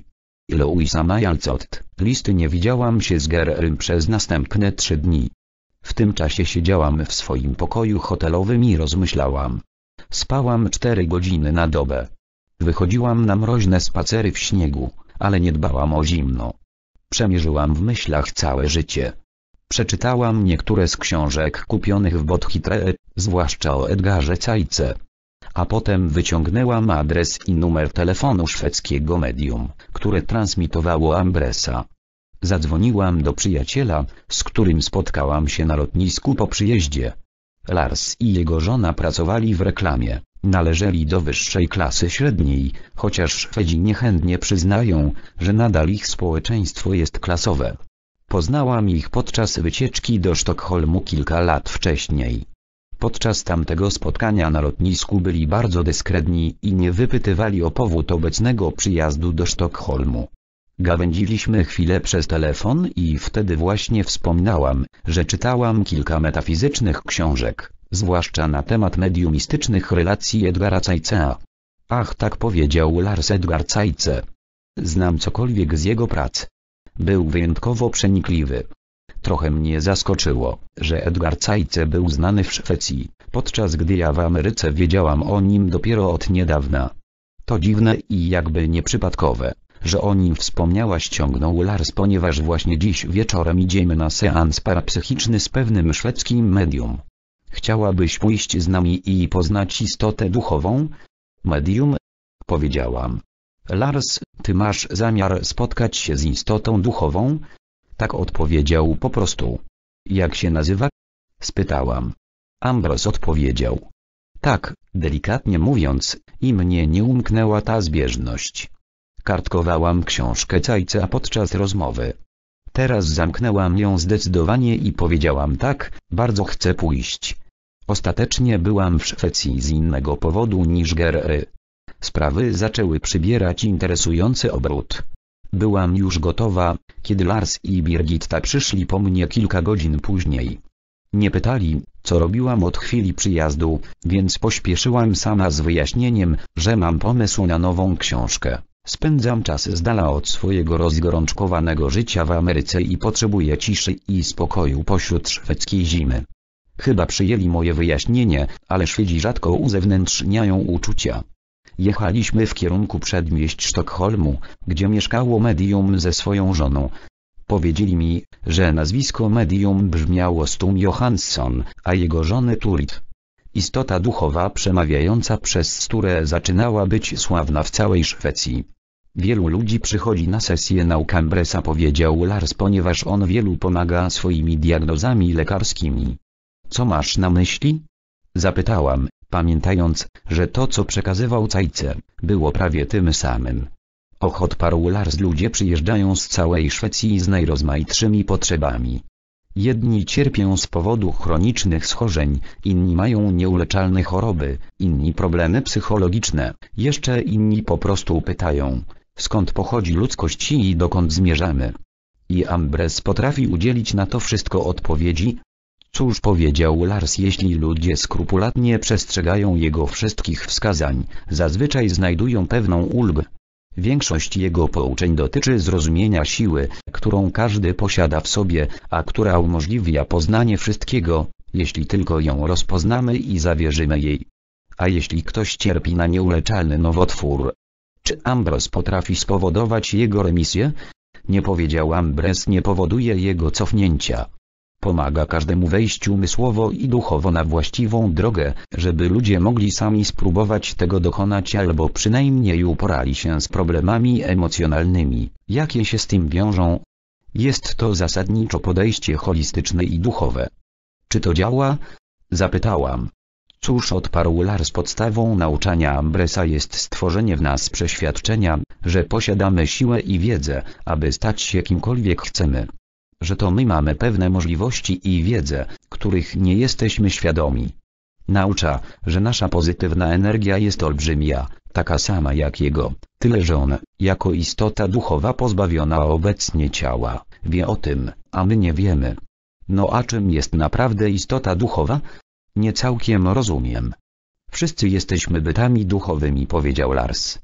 Louisa Majalcott, listy. Nie widziałam się z Gerrym przez następne 3 dni. W tym czasie siedziałam w swoim pokoju hotelowym i rozmyślałam. Spałam 4 godziny na dobę. Wychodziłam na mroźne spacery w śniegu, ale nie dbałam o zimno. Przemierzyłam w myślach całe życie. Przeczytałam niektóre z książek kupionych w Bodhitre, zwłaszcza o Edgarze Cayce. A potem wyciągnęłam adres i numer telefonu szwedzkiego medium, które transmitowało Ambresa. Zadzwoniłam do przyjaciela, z którym spotkałam się na lotnisku po przyjeździe. Lars i jego żona pracowali w reklamie, należeli do wyższej klasy średniej, chociaż Szwedzi niechętnie przyznają, że nadal ich społeczeństwo jest klasowe. Poznałam ich podczas wycieczki do Sztokholmu kilka lat wcześniej. Podczas tamtego spotkania na lotnisku byli bardzo dyskretni i nie wypytywali o powód obecnego przyjazdu do Sztokholmu. Gawędziliśmy chwilę przez telefon i wtedy właśnie wspominałam, że czytałam kilka metafizycznych książek, zwłaszcza na temat mediumistycznych relacji Edgara Cayce'a. Ach, tak, powiedział Lars. Edgar Cayce. Znam cokolwiek z jego prac. Był wyjątkowo przenikliwy. Trochę mnie zaskoczyło, że Edgar Cayce był znany w Szwecji, podczas gdy ja w Ameryce wiedziałam o nim dopiero od niedawna. To dziwne i jakby nieprzypadkowe, że o nim wspomniałaś, ciągnął Lars, ponieważ właśnie dziś wieczorem idziemy na seans parapsychiczny z pewnym szwedzkim medium. Chciałabyś pójść z nami i poznać istotę duchową? Medium? Powiedziałam. Lars, ty masz zamiar spotkać się z istotą duchową? Tak, odpowiedział po prostu. Jak się nazywa? Spytałam. Ambrose odpowiedział. Tak, delikatnie mówiąc, i mnie nie umknęła ta zbieżność. Kartkowałam książkę Cayce'a podczas rozmowy. Teraz zamknęłam ją zdecydowanie i powiedziałam: tak, bardzo chcę pójść. Ostatecznie byłam w Szwecji z innego powodu niż Gerry. Sprawy zaczęły przybierać interesujący obrót. Byłam już gotowa, kiedy Lars i Birgitta przyszli po mnie kilka godzin później. Nie pytali, co robiłam od chwili przyjazdu, więc pośpieszyłam sama z wyjaśnieniem, że mam pomysł na nową książkę. Spędzam czas z dala od swojego rozgorączkowanego życia w Ameryce i potrzebuję ciszy i spokoju pośród szwedzkiej zimy. Chyba przyjęli moje wyjaśnienie, ale Szwedzi rzadko uzewnętrzniają uczucia. Jechaliśmy w kierunku przedmieść Sztokholmu, gdzie mieszkało medium ze swoją żoną. Powiedzieli mi, że nazwisko medium brzmiało Stum Johansson, a jego żony Turid. Istota duchowa przemawiająca przez Sturę zaczynała być sławna w całej Szwecji. Wielu ludzi przychodzi na sesję nauk Ambresa, powiedział Lars, ponieważ on wielu pomaga swoimi diagnozami lekarskimi. Co masz na myśli? Zapytałam, pamiętając, że to, co przekazywał Cayce, było prawie tym samym. Och, odparł Lars, ludzie przyjeżdżają z całej Szwecji z najrozmaitszymi potrzebami. Jedni cierpią z powodu chronicznych schorzeń, inni mają nieuleczalne choroby, inni problemy psychologiczne, jeszcze inni po prostu pytają, skąd pochodzi ludzkość i dokąd zmierzamy. I Ambres potrafi udzielić na to wszystko odpowiedzi? Cóż, powiedział Lars, jeśli ludzie skrupulatnie przestrzegają jego wszystkich wskazań, zazwyczaj znajdują pewną ulgę. Większość jego pouczeń dotyczy zrozumienia siły, którą każdy posiada w sobie, a która umożliwia poznanie wszystkiego, jeśli tylko ją rozpoznamy i zawierzymy jej. A jeśli ktoś cierpi na nieuleczalny nowotwór, czy Ambrose potrafi spowodować jego remisję? Nie, powiedział Ambres, nie powoduje jego cofnięcia. Pomaga każdemu wejść umysłowo i duchowo na właściwą drogę, żeby ludzie mogli sami spróbować tego dokonać albo przynajmniej uporali się z problemami emocjonalnymi, jakie się z tym wiążą. Jest to zasadniczo podejście holistyczne i duchowe. Czy to działa? Zapytałam. Cóż, odparł Lars, podstawą nauczania Ambresa jest stworzenie w nas przeświadczenia, że posiadamy siłę i wiedzę, aby stać się kimkolwiek chcemy. Że to my mamy pewne możliwości i wiedzę, których nie jesteśmy świadomi. Naucza, że nasza pozytywna energia jest olbrzymia, taka sama jak jego, tyle że on, jako istota duchowa pozbawiona obecnie ciała, wie o tym, a my nie wiemy. No a czym jest naprawdę istota duchowa? Nie całkiem rozumiem. Wszyscy jesteśmy bytami duchowymi, powiedział Lars.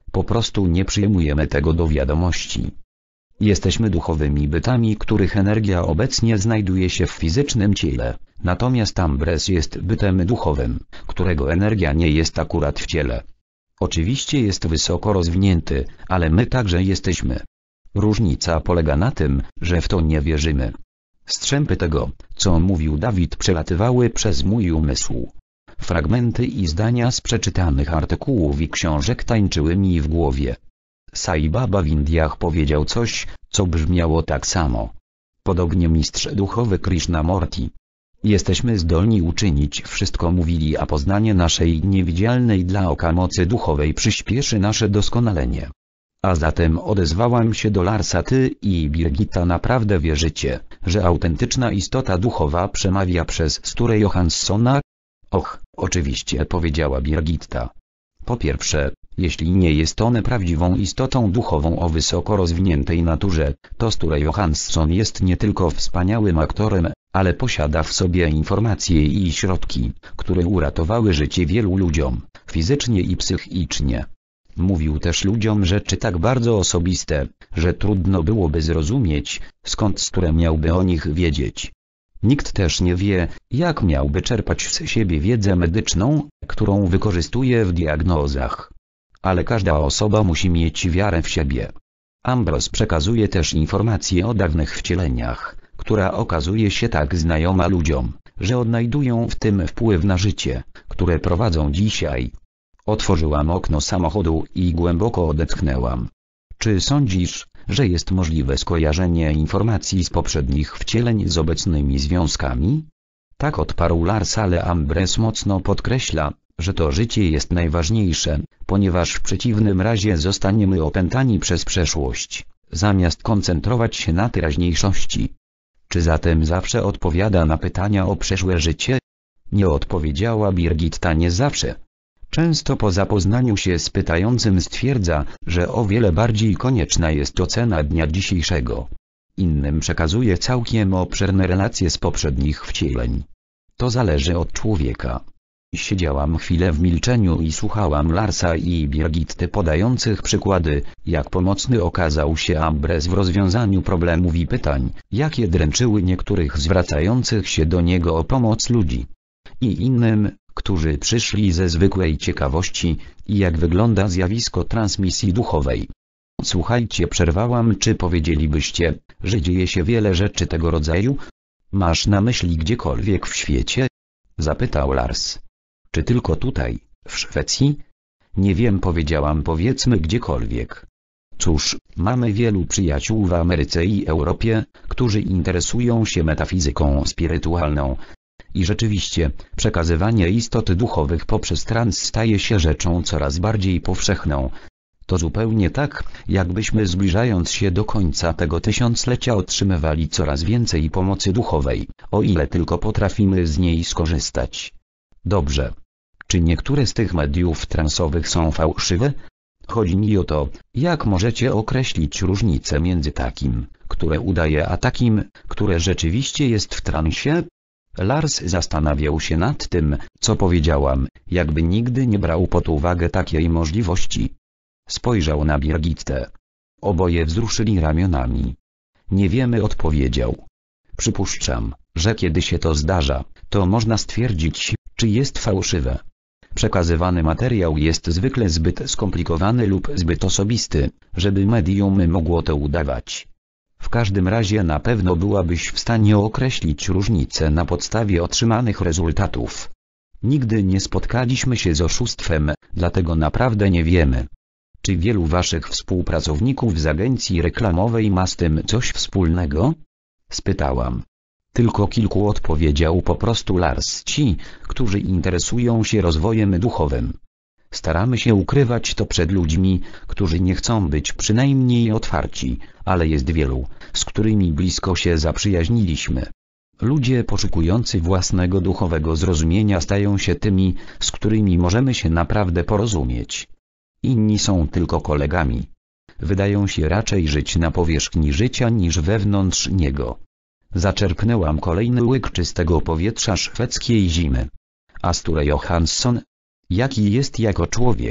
Po prostu nie przyjmujemy tego do wiadomości. Jesteśmy duchowymi bytami, których energia obecnie znajduje się w fizycznym ciele, natomiast Ambres jest bytem duchowym, którego energia nie jest akurat w ciele. Oczywiście jest wysoko rozwinięty, ale my także jesteśmy. Różnica polega na tym, że w to nie wierzymy. Strzępy tego, co mówił Dawid, przelatywały przez mój umysł. Fragmenty i zdania z przeczytanych artykułów i książek tańczyły mi w głowie. Sai Baba w Indiach powiedział coś, co brzmiało tak samo. Podobnie mistrz duchowy Krishnamurti. Jesteśmy zdolni uczynić wszystko, mówili, a poznanie naszej niewidzialnej dla oka mocy duchowej przyspieszy nasze doskonalenie. A zatem odezwałam się do Larsa: ty i Birgitta naprawdę wierzycie, że autentyczna istota duchowa przemawia przez Sture Johanssona? Och, oczywiście, powiedziała Birgitta. Po pierwsze, jeśli nie jest on prawdziwą istotą duchową o wysoko rozwiniętej naturze, to Sture Johansson jest nie tylko wspaniałym aktorem, ale posiada w sobie informacje i środki, które uratowały życie wielu ludziom, fizycznie i psychicznie. Mówił też ludziom rzeczy tak bardzo osobiste, że trudno byłoby zrozumieć, skąd Sture miałby o nich wiedzieć. Nikt też nie wie, jak miałby czerpać z siebie wiedzę medyczną, którą wykorzystuje w diagnozach. Ale każda osoba musi mieć wiarę w siebie. Ambrose przekazuje też informacje o dawnych wcieleniach, która okazuje się tak znajoma ludziom, że odnajdują w tym wpływ na życie, które prowadzą dzisiaj. Otworzyłam okno samochodu i głęboko odetchnęłam. Czy sądzisz, że jest możliwe skojarzenie informacji z poprzednich wcieleń z obecnymi związkami? Tak, odparł Lars, ale Ambrose mocno podkreśla, że to życie jest najważniejsze, ponieważ w przeciwnym razie zostaniemy opętani przez przeszłość, zamiast koncentrować się na teraźniejszości. Czy zatem zawsze odpowiada na pytania o przeszłe życie? Nie odpowiedziała Birgitta, nie zawsze. Często po zapoznaniu się z pytającym stwierdza, że o wiele bardziej konieczna jest ocena dnia dzisiejszego. Innym przekazuje całkiem obszerne relacje z poprzednich wcieleń. To zależy od człowieka. Siedziałam chwilę w milczeniu i słuchałam Larsa i Birgitty podających przykłady, jak pomocny okazał się Ambrose w rozwiązaniu problemów i pytań, jakie dręczyły niektórych zwracających się do niego o pomoc ludzi. I innym, którzy przyszli ze zwykłej ciekawości, jak wygląda zjawisko transmisji duchowej. Słuchajcie, przerwałam, czy powiedzielibyście, że dzieje się wiele rzeczy tego rodzaju? Masz na myśli gdziekolwiek w świecie? Zapytał Lars. Czy tylko tutaj, w Szwecji? Nie wiem, powiedziałam, powiedzmy gdziekolwiek. Cóż, mamy wielu przyjaciół w Ameryce i Europie, którzy interesują się metafizyką spirytualną. I rzeczywiście, przekazywanie istot duchowych poprzez trans staje się rzeczą coraz bardziej powszechną. To zupełnie tak, jakbyśmy zbliżając się do końca tego tysiąclecia otrzymywali coraz więcej pomocy duchowej, o ile tylko potrafimy z niej skorzystać. Dobrze. Czy niektóre z tych mediów transowych są fałszywe? Chodzi mi o to, jak możecie określić różnicę między takim, które udaje, a takim, które rzeczywiście jest w transie? Lars zastanawiał się nad tym, co powiedziałam, jakby nigdy nie brał pod uwagę takiej możliwości. Spojrzał na Birgittę. Oboje wzruszyli ramionami. Nie wiemy, odpowiedział. Przypuszczam, że kiedy się to zdarza, to można stwierdzić, czy jest fałszywe. Przekazywany materiał jest zwykle zbyt skomplikowany lub zbyt osobisty, żeby medium mogło to udawać. W każdym razie na pewno byłabyś w stanie określić różnicę na podstawie otrzymanych rezultatów. Nigdy nie spotkaliśmy się z oszustwem, dlatego naprawdę nie wiemy. Czy wielu waszych współpracowników z agencji reklamowej ma z tym coś wspólnego? Spytałam. Tylko kilku, odpowiedział po prostu Lars. Ci, którzy interesują się rozwojem duchowym. Staramy się ukrywać to przed ludźmi, którzy nie chcą być przynajmniej otwarci, ale jest wielu, z którymi blisko się zaprzyjaźniliśmy. Ludzie poszukujący własnego duchowego zrozumienia stają się tymi, z którymi możemy się naprawdę porozumieć. Inni są tylko kolegami. Wydają się raczej żyć na powierzchni życia niż wewnątrz niego. Zaczerpnęłam kolejny łyk czystego powietrza szwedzkiej zimy. A Sture Johansson? Jaki jest jako człowiek,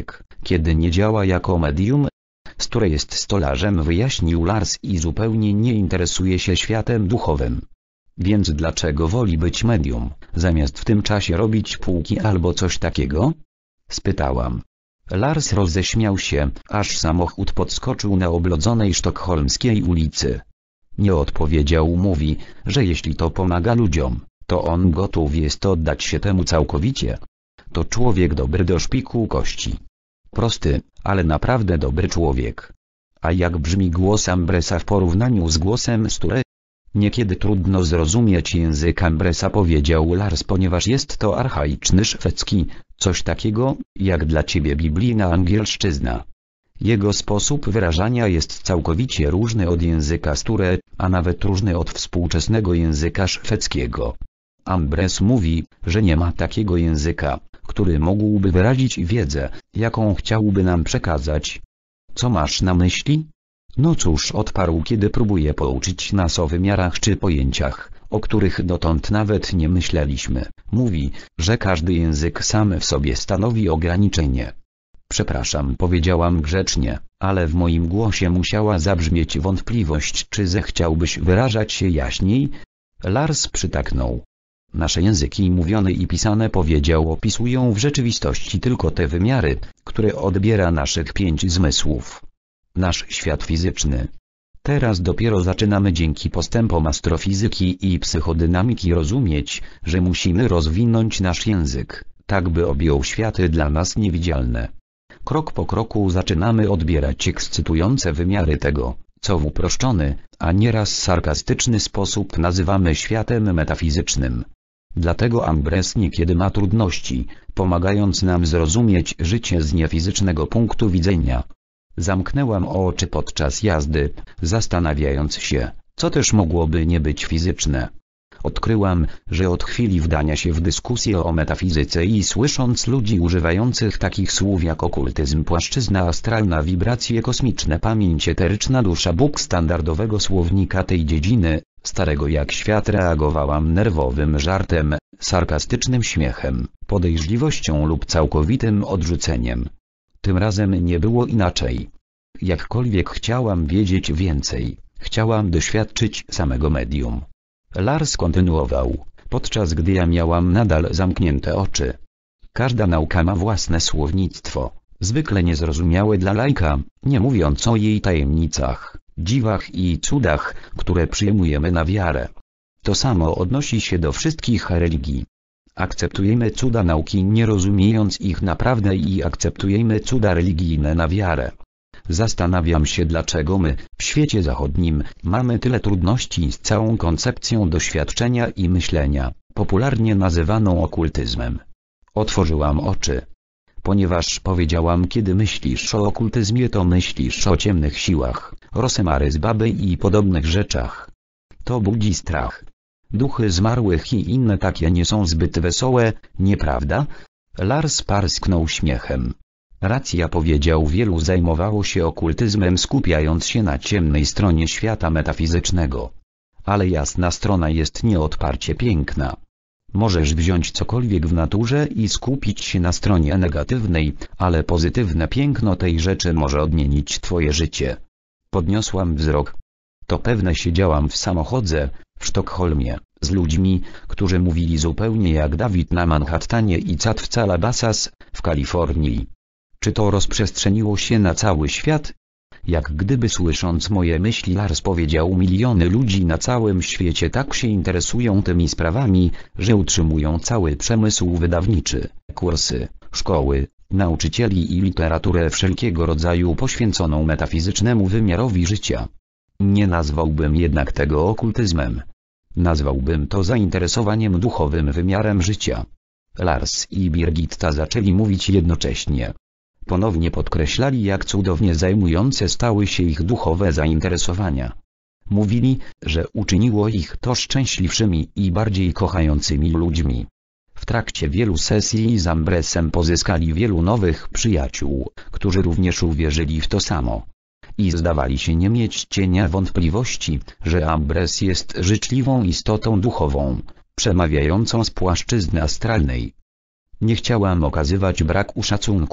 kiedy nie działa jako medium, z której jest stolarzem, wyjaśnił Lars, i zupełnie nie interesuje się światem duchowym. Więc dlaczego woli być medium, zamiast w tym czasie robić półki albo coś takiego? Spytałam. Lars roześmiał się, aż samochód podskoczył na oblodzonej sztokholmskiej ulicy. Nie odpowiedział, mówi, że jeśli to pomaga ludziom, to on gotów jest oddać się temu całkowicie. To człowiek dobry do szpiku kości. Prosty, ale naprawdę dobry człowiek. A jak brzmi głos Ambresa w porównaniu z głosem Sture? Niekiedy trudno zrozumieć język Ambresa, powiedział Lars, ponieważ jest to archaiczny szwedzki, coś takiego, jak dla ciebie biblijna angielszczyzna. Jego sposób wyrażania jest całkowicie różny od języka Sture, a nawet różny od współczesnego języka szwedzkiego. Ambres mówi, że nie ma takiego języka, który mógłby wyrazić wiedzę, jaką chciałby nam przekazać. Co masz na myśli? No cóż, odparł, kiedy próbuje pouczyć nas o wymiarach czy pojęciach, o których dotąd nawet nie myśleliśmy. Mówi, że każdy język sam w sobie stanowi ograniczenie. Przepraszam, powiedziałam grzecznie, ale w moim głosie musiała zabrzmieć wątpliwość, czy zechciałbyś wyrażać się jaśniej? Lars przytaknął. Nasze języki mówione i pisane, powiedział, opisują w rzeczywistości tylko te wymiary, które odbiera naszych 5 zmysłów. Nasz świat fizyczny. Teraz dopiero zaczynamy dzięki postępom astrofizyki i psychodynamiki rozumieć, że musimy rozwinąć nasz język, tak by objął światy dla nas niewidzialne. Krok po kroku zaczynamy odbierać ekscytujące wymiary tego, co w uproszczony, a nieraz sarkastyczny sposób nazywamy światem metafizycznym. Dlatego Ambres niekiedy ma trudności, pomagając nam zrozumieć życie z niefizycznego punktu widzenia. Zamknęłam oczy podczas jazdy, zastanawiając się, co też mogłoby nie być fizyczne. Odkryłam, że od chwili wdania się w dyskusję o metafizyce i słysząc ludzi używających takich słów jak okultyzm, płaszczyzna astralna, wibracje kosmiczne, pamięć eteryczna, dusza, Bóg, standardowego słownika tej dziedziny, starego jak świat, reagowałam nerwowym żartem, sarkastycznym śmiechem, podejrzliwością lub całkowitym odrzuceniem. Tym razem nie było inaczej. Jakkolwiek chciałam wiedzieć więcej, chciałam doświadczyć samego medium. Lars kontynuował, podczas gdy ja miałam nadal zamknięte oczy. Każda nauka ma własne słownictwo, zwykle niezrozumiałe dla laika, nie mówiąc o jej tajemnicach, dziwach i cudach, które przyjmujemy na wiarę. To samo odnosi się do wszystkich religii. Akceptujemy cuda nauki, nie rozumiejąc ich naprawdę, i akceptujemy cuda religijne na wiarę. Zastanawiam się, dlaczego my, w świecie zachodnim, mamy tyle trudności z całą koncepcją doświadczenia i myślenia, popularnie nazywaną okultyzmem. Otworzyłam oczy. Ponieważ, powiedziałam, kiedy myślisz o okultyzmie, to myślisz o ciemnych siłach, Rosemary z Baby i podobnych rzeczach. To budzi strach. Duchy zmarłych i inne takie nie są zbyt wesołe, nieprawda? Lars parsknął śmiechem. Racja, powiedział, wielu zajmowało się okultyzmem, skupiając się na ciemnej stronie świata metafizycznego. Ale jasna strona jest nieodparcie piękna. Możesz wziąć cokolwiek w naturze i skupić się na stronie negatywnej, ale pozytywne piękno tej rzeczy może odmienić twoje życie. Podniosłam wzrok. To pewne, siedziałam w samochodzie, w Sztokholmie, z ludźmi, którzy mówili zupełnie jak Dawid na Manhattanie i Cat w Calabasas, w Kalifornii. Czy to rozprzestrzeniło się na cały świat? Jak gdyby słysząc moje myśli, Lars powiedział, miliony ludzi na całym świecie tak się interesują tymi sprawami, że utrzymują cały przemysł wydawniczy, kursy, szkoły, nauczycieli i literaturę wszelkiego rodzaju poświęconą metafizycznemu wymiarowi życia. Nie nazwałbym jednak tego okultyzmem. Nazwałbym to zainteresowaniem duchowym wymiarem życia. Lars i Birgitta zaczęli mówić jednocześnie. Ponownie podkreślali, jak cudownie zajmujące stały się ich duchowe zainteresowania. Mówili, że uczyniło ich to szczęśliwszymi i bardziej kochającymi ludźmi. W trakcie wielu sesji z Ambresem pozyskali wielu nowych przyjaciół, którzy również uwierzyli w to samo. I zdawali się nie mieć cienia wątpliwości, że Ambres jest życzliwą istotą duchową, przemawiającą z płaszczyzny astralnej. Nie chciałam okazywać braku szacunku,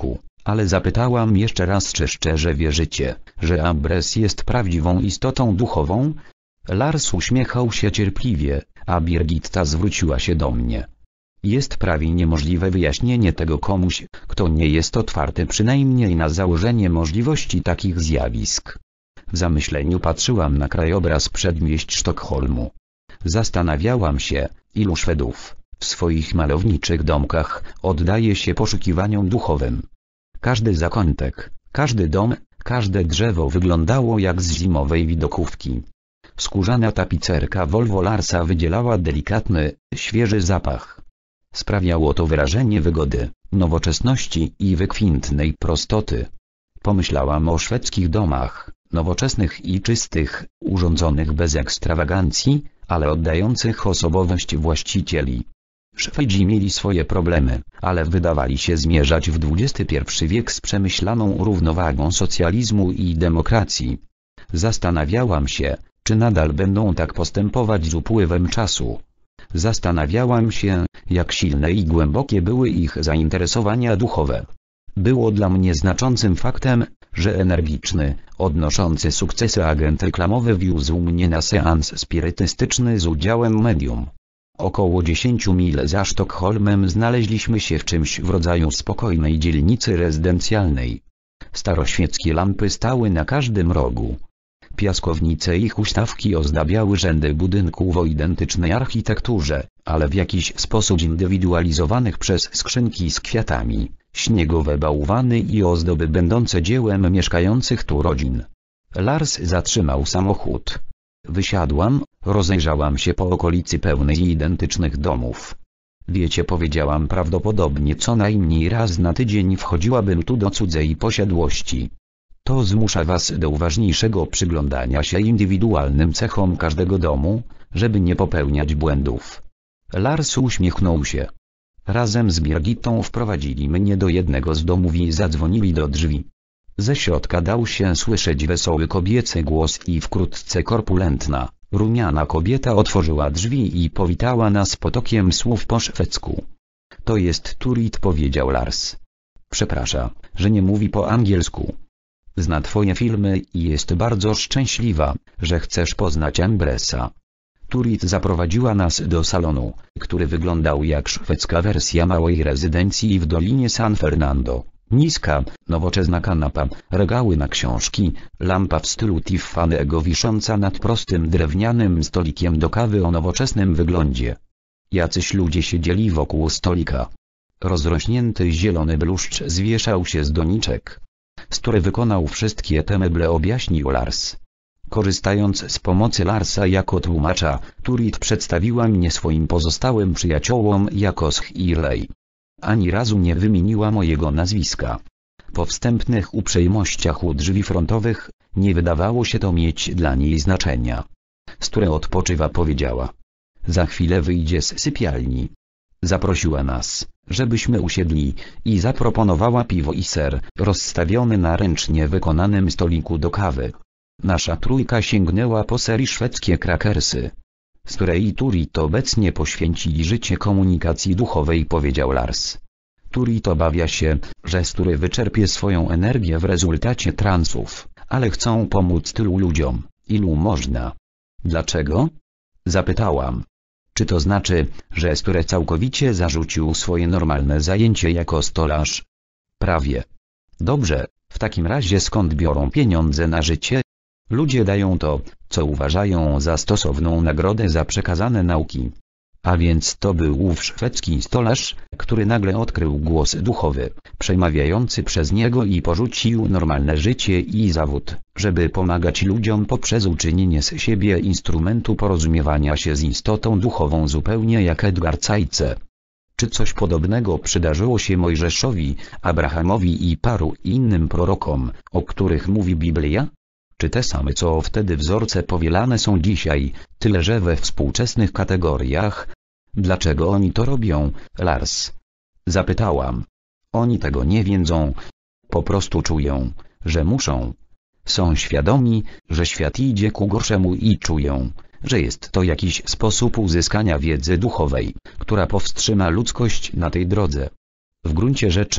Ale zapytałam jeszcze raz, czy szczerze wierzycie, że Ambres jest prawdziwą istotą duchową? Lars uśmiechał się cierpliwie, a Birgitta zwróciła się do mnie. Jest prawie niemożliwe wyjaśnienie tego komuś, kto nie jest otwarty przynajmniej na założenie możliwości takich zjawisk. W zamyśleniu patrzyłam na krajobraz przedmieść Sztokholmu. Zastanawiałam się, ilu Szwedów, w swoich malowniczych domkach, oddaje się poszukiwaniom duchowym. Każdy zakątek, każdy dom, każde drzewo wyglądało jak z zimowej widokówki. Skórzana tapicerka Volvo Larsa wydzielała delikatny, świeży zapach. Sprawiało to wrażenie wygody, nowoczesności i wykwintnej prostoty. Pomyślałam o szwedzkich domach, nowoczesnych i czystych, urządzonych bez ekstrawagancji, ale oddających osobowość właścicieli. Szwedzi mieli swoje problemy, ale wydawali się zmierzać w XXI wiek z przemyślaną równowagą socjalizmu i demokracji. Zastanawiałam się, czy nadal będą tak postępować z upływem czasu. Zastanawiałam się, jak silne i głębokie były ich zainteresowania duchowe. Było dla mnie znaczącym faktem, że energiczny, odnoszący sukcesy agent reklamowy wiózł mnie na seans spirytystyczny z udziałem medium. Około 10 mil za Sztokholmem znaleźliśmy się w czymś w rodzaju spokojnej dzielnicy rezydencjalnej. Staroświeckie lampy stały na każdym rogu. Piaskownice i huśtawki ozdabiały rzędy budynków o identycznej architekturze, ale w jakiś sposób zindywidualizowanych przez skrzynki z kwiatami, śniegowe bałwany i ozdoby będące dziełem mieszkających tu rodzin. Lars zatrzymał samochód. Wysiadłam, rozejrzałam się po okolicy pełnej identycznych domów. Wiecie, powiedziałam, prawdopodobnie co najmniej raz na tydzień wchodziłabym tu do cudzej posiadłości. To zmusza was do uważniejszego przyglądania się indywidualnym cechom każdego domu, żeby nie popełniać błędów. Lars uśmiechnął się. Razem z Birgittą wprowadzili mnie do jednego z domów i zadzwonili do drzwi. Ze środka dał się słyszeć wesoły kobiecy głos i wkrótce korpulentna, rumiana kobieta otworzyła drzwi i powitała nas potokiem słów po szwedzku. To jest Turid, powiedział Lars. Przeprasza, że nie mówi po angielsku. Zna twoje filmy i jest bardzo szczęśliwa, że chcesz poznać Ambresa. Turid zaprowadziła nas do salonu, który wyglądał jak szwedzka wersja małej rezydencji w Dolinie San Fernando. Niska, nowoczesna kanapa, regały na książki, lampa w stylu Tiffany'ego wisząca nad prostym drewnianym stolikiem do kawy o nowoczesnym wyglądzie. Jacyś ludzie siedzieli wokół stolika. Rozrośnięty zielony bluszcz zwieszał się z doniczek. Który wykonał wszystkie te meble, objaśnił Lars. Korzystając z pomocy Larsa jako tłumacza, Turid przedstawiła mnie swoim pozostałym przyjaciołom jako Shirley. Ani razu nie wymieniła mojego nazwiska. Po wstępnych uprzejmościach u drzwi frontowych, nie wydawało się to mieć dla niej znaczenia. Które odpoczywa, powiedziała. Za chwilę wyjdzie z sypialni. Zaprosiła nas, żebyśmy usiedli, i zaproponowała piwo i ser, rozstawiony na ręcznie wykonanym stoliku do kawy. Nasza trójka sięgnęła po ser i szwedzkie krakersy. Stray i Turid obecnie poświęcili życie komunikacji duchowej, powiedział Lars. Turid obawia się, że Stray wyczerpie swoją energię w rezultacie transów, ale chcą pomóc tylu ludziom, ilu można. Dlaczego? Zapytałam. Czy to znaczy, że Stray całkowicie zarzucił swoje normalne zajęcie jako stolarz? Prawie. Dobrze, w takim razie skąd biorą pieniądze na życie? Ludzie dają to, co uważają za stosowną nagrodę za przekazane nauki. A więc to był ów szwedzki stolarz, który nagle odkrył głos duchowy, przemawiający przez niego i porzucił normalne życie i zawód, żeby pomagać ludziom poprzez uczynienie z siebie instrumentu porozumiewania się z istotą duchową, zupełnie jak Edgar Cayce. Czy coś podobnego przydarzyło się Mojżeszowi, Abrahamowi i paru innym prorokom, o których mówi Biblia? Czy te same co wtedy wzorce powielane są dzisiaj, tyle że we współczesnych kategoriach? Dlaczego oni to robią, Lars? Zapytałam. Oni tego nie wiedzą. Po prostu czują, że muszą. Są świadomi, że świat idzie ku gorszemu i czują, że jest to jakiś sposób uzyskania wiedzy duchowej, która powstrzyma ludzkość na tej drodze. W gruncie rzeczy,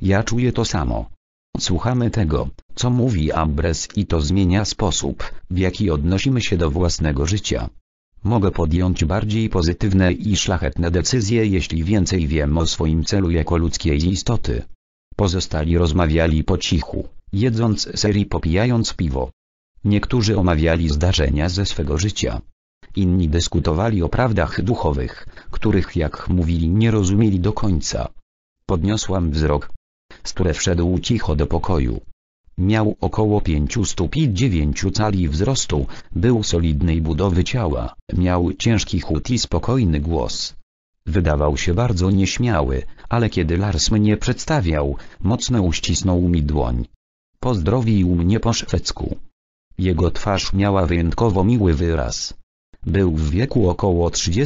Ja czuję to samo. Słuchamy tego, co mówi Ambres i to zmienia sposób, w jaki odnosimy się do własnego życia. Mogę podjąć bardziej pozytywne i szlachetne decyzje, jeśli więcej wiem o swoim celu jako ludzkiej istoty. Pozostali rozmawiali po cichu, jedząc ser i popijając piwo. Niektórzy omawiali zdarzenia ze swego życia. Inni dyskutowali o prawdach duchowych, których jak mówili nie rozumieli do końca. Podniosłam wzrok. Sture wszedł cicho do pokoju. Miał około 5 stóp i 9 cali wzrostu, był solidnej budowy ciała, miał ciężki chód i spokojny głos. Wydawał się bardzo nieśmiały, ale kiedy Lars mnie przedstawiał, mocno uścisnął mi dłoń. Pozdrowił mnie po szwedzku. Jego twarz miała wyjątkowo miły wyraz. Był w wieku około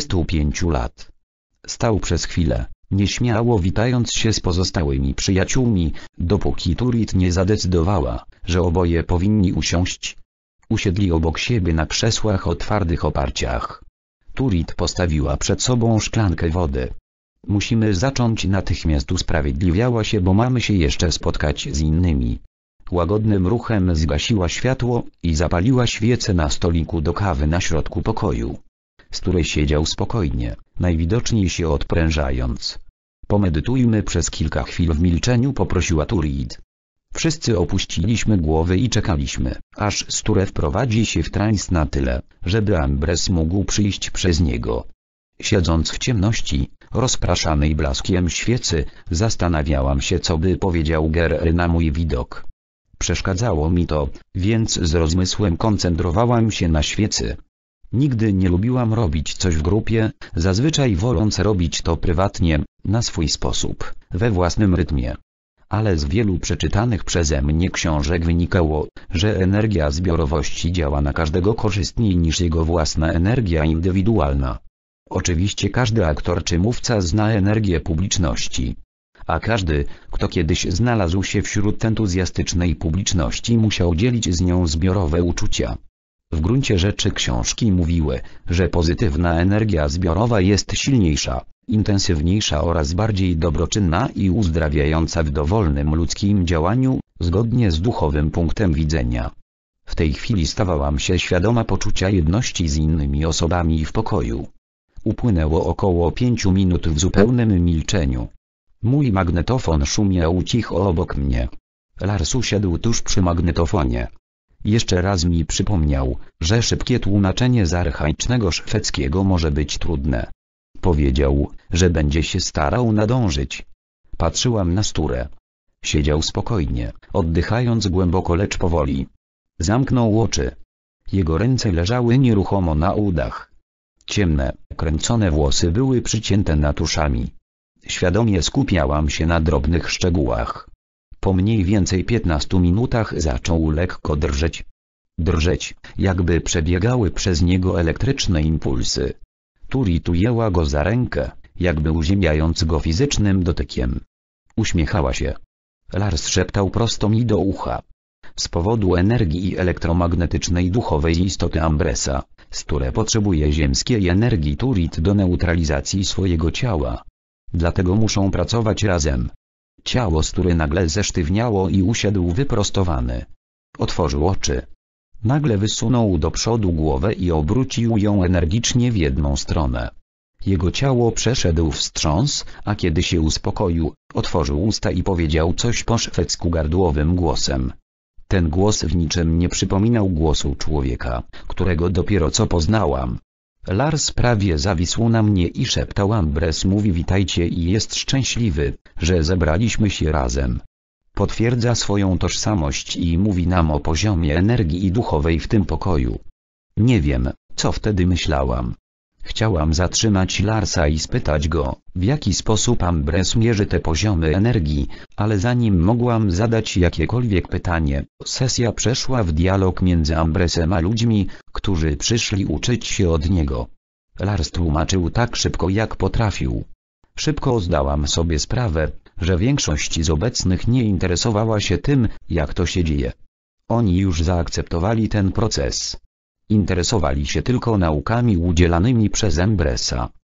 35 lat. Stał przez chwilę, nieśmiało witając się z pozostałymi przyjaciółmi, dopóki Turid nie zadecydowała, że oboje powinni usiąść. Usiedli obok siebie na krzesłach o twardych oparciach. Turid postawiła przed sobą szklankę wody. Musimy zacząć natychmiast, usprawiedliwiała się, bo mamy się jeszcze spotkać z innymi. Łagodnym ruchem zgasiła światło i zapaliła świecę na stoliku do kawy na środku pokoju. Sture siedział spokojnie, najwidoczniej się odprężając. Pomedytujmy przez kilka chwil w milczeniu, poprosiła Turid. Wszyscy opuściliśmy głowy i czekaliśmy, aż Sture wprowadzi się w trans na tyle, żeby Ambres mógł przyjść przez niego. Siedząc w ciemności, rozpraszanej blaskiem świecy, zastanawiałam się, co by powiedział Gerer na mój widok. Przeszkadzało mi to, więc z rozmysłem koncentrowałam się na świecy. Nigdy nie lubiłam robić coś w grupie, zazwyczaj woląc robić to prywatnie, na swój sposób, we własnym rytmie. Ale z wielu przeczytanych przeze mnie książek wynikało, że energia zbiorowości działa na każdego korzystniej niż jego własna energia indywidualna. Oczywiście każdy aktor czy mówca zna energię publiczności. A każdy, kto kiedyś znalazł się wśród entuzjastycznej publiczności, musiał dzielić z nią zbiorowe uczucia. W gruncie rzeczy książki mówiły, że pozytywna energia zbiorowa jest silniejsza, intensywniejsza oraz bardziej dobroczynna i uzdrawiająca w dowolnym ludzkim działaniu, zgodnie z duchowym punktem widzenia. W tej chwili stawałam się świadoma poczucia jedności z innymi osobami w pokoju. Upłynęło około 5 minut w zupełnym milczeniu. Mój magnetofon szumiał cicho obok mnie. Lars usiadł tuż przy magnetofonie. Jeszcze raz mi przypomniał, że szybkie tłumaczenie z archaicznego szwedzkiego może być trudne. Powiedział, że będzie się starał nadążyć. Patrzyłam na Sturę. Siedział spokojnie, oddychając głęboko, lecz powoli. Zamknął oczy. Jego ręce leżały nieruchomo na udach. Ciemne, kręcone włosy były przycięte natuszami. Świadomie skupiałam się na drobnych szczegółach. Po mniej więcej 15 minutach zaczął lekko drżeć. Drżeć, jakby przebiegały przez niego elektryczne impulsy. Turid ujęła go za rękę, jakby uziemiając go fizycznym dotykiem. Uśmiechała się. Lars szeptał prosto mi do ucha. Z powodu energii elektromagnetycznej duchowej istoty Ambresa, Sture potrzebuje ziemskiej energii Turid do neutralizacji swojego ciała. Dlatego muszą pracować razem. Ciało Sture nagle zesztywniało i usiadł wyprostowany. Otworzył oczy. Nagle wysunął do przodu głowę i obrócił ją energicznie w jedną stronę. Jego ciało przeszedł wstrząs, a kiedy się uspokoił, otworzył usta i powiedział coś po szwedzku gardłowym głosem. Ten głos w niczym nie przypominał głosu człowieka, którego dopiero co poznałam. Lars prawie zawisł na mnie i szeptał: Ambres mówi witajcie i jest szczęśliwy, że zebraliśmy się razem. Potwierdza swoją tożsamość i mówi nam o poziomie energii duchowej w tym pokoju. Nie wiem, co wtedy myślałam. Chciałam zatrzymać Larsa i spytać go, w jaki sposób Ambres mierzy te poziomy energii, ale zanim mogłam zadać jakiekolwiek pytanie, sesja przeszła w dialog między Ambresem a ludźmi, którzy przyszli uczyć się od niego. Lars tłumaczył tak szybko, jak potrafił. Szybko zdałam sobie sprawę, że większość z obecnych nie interesowała się tym, jak to się dzieje. Oni już zaakceptowali ten proces. Interesowali się tylko naukami udzielanymi przez Ambresa.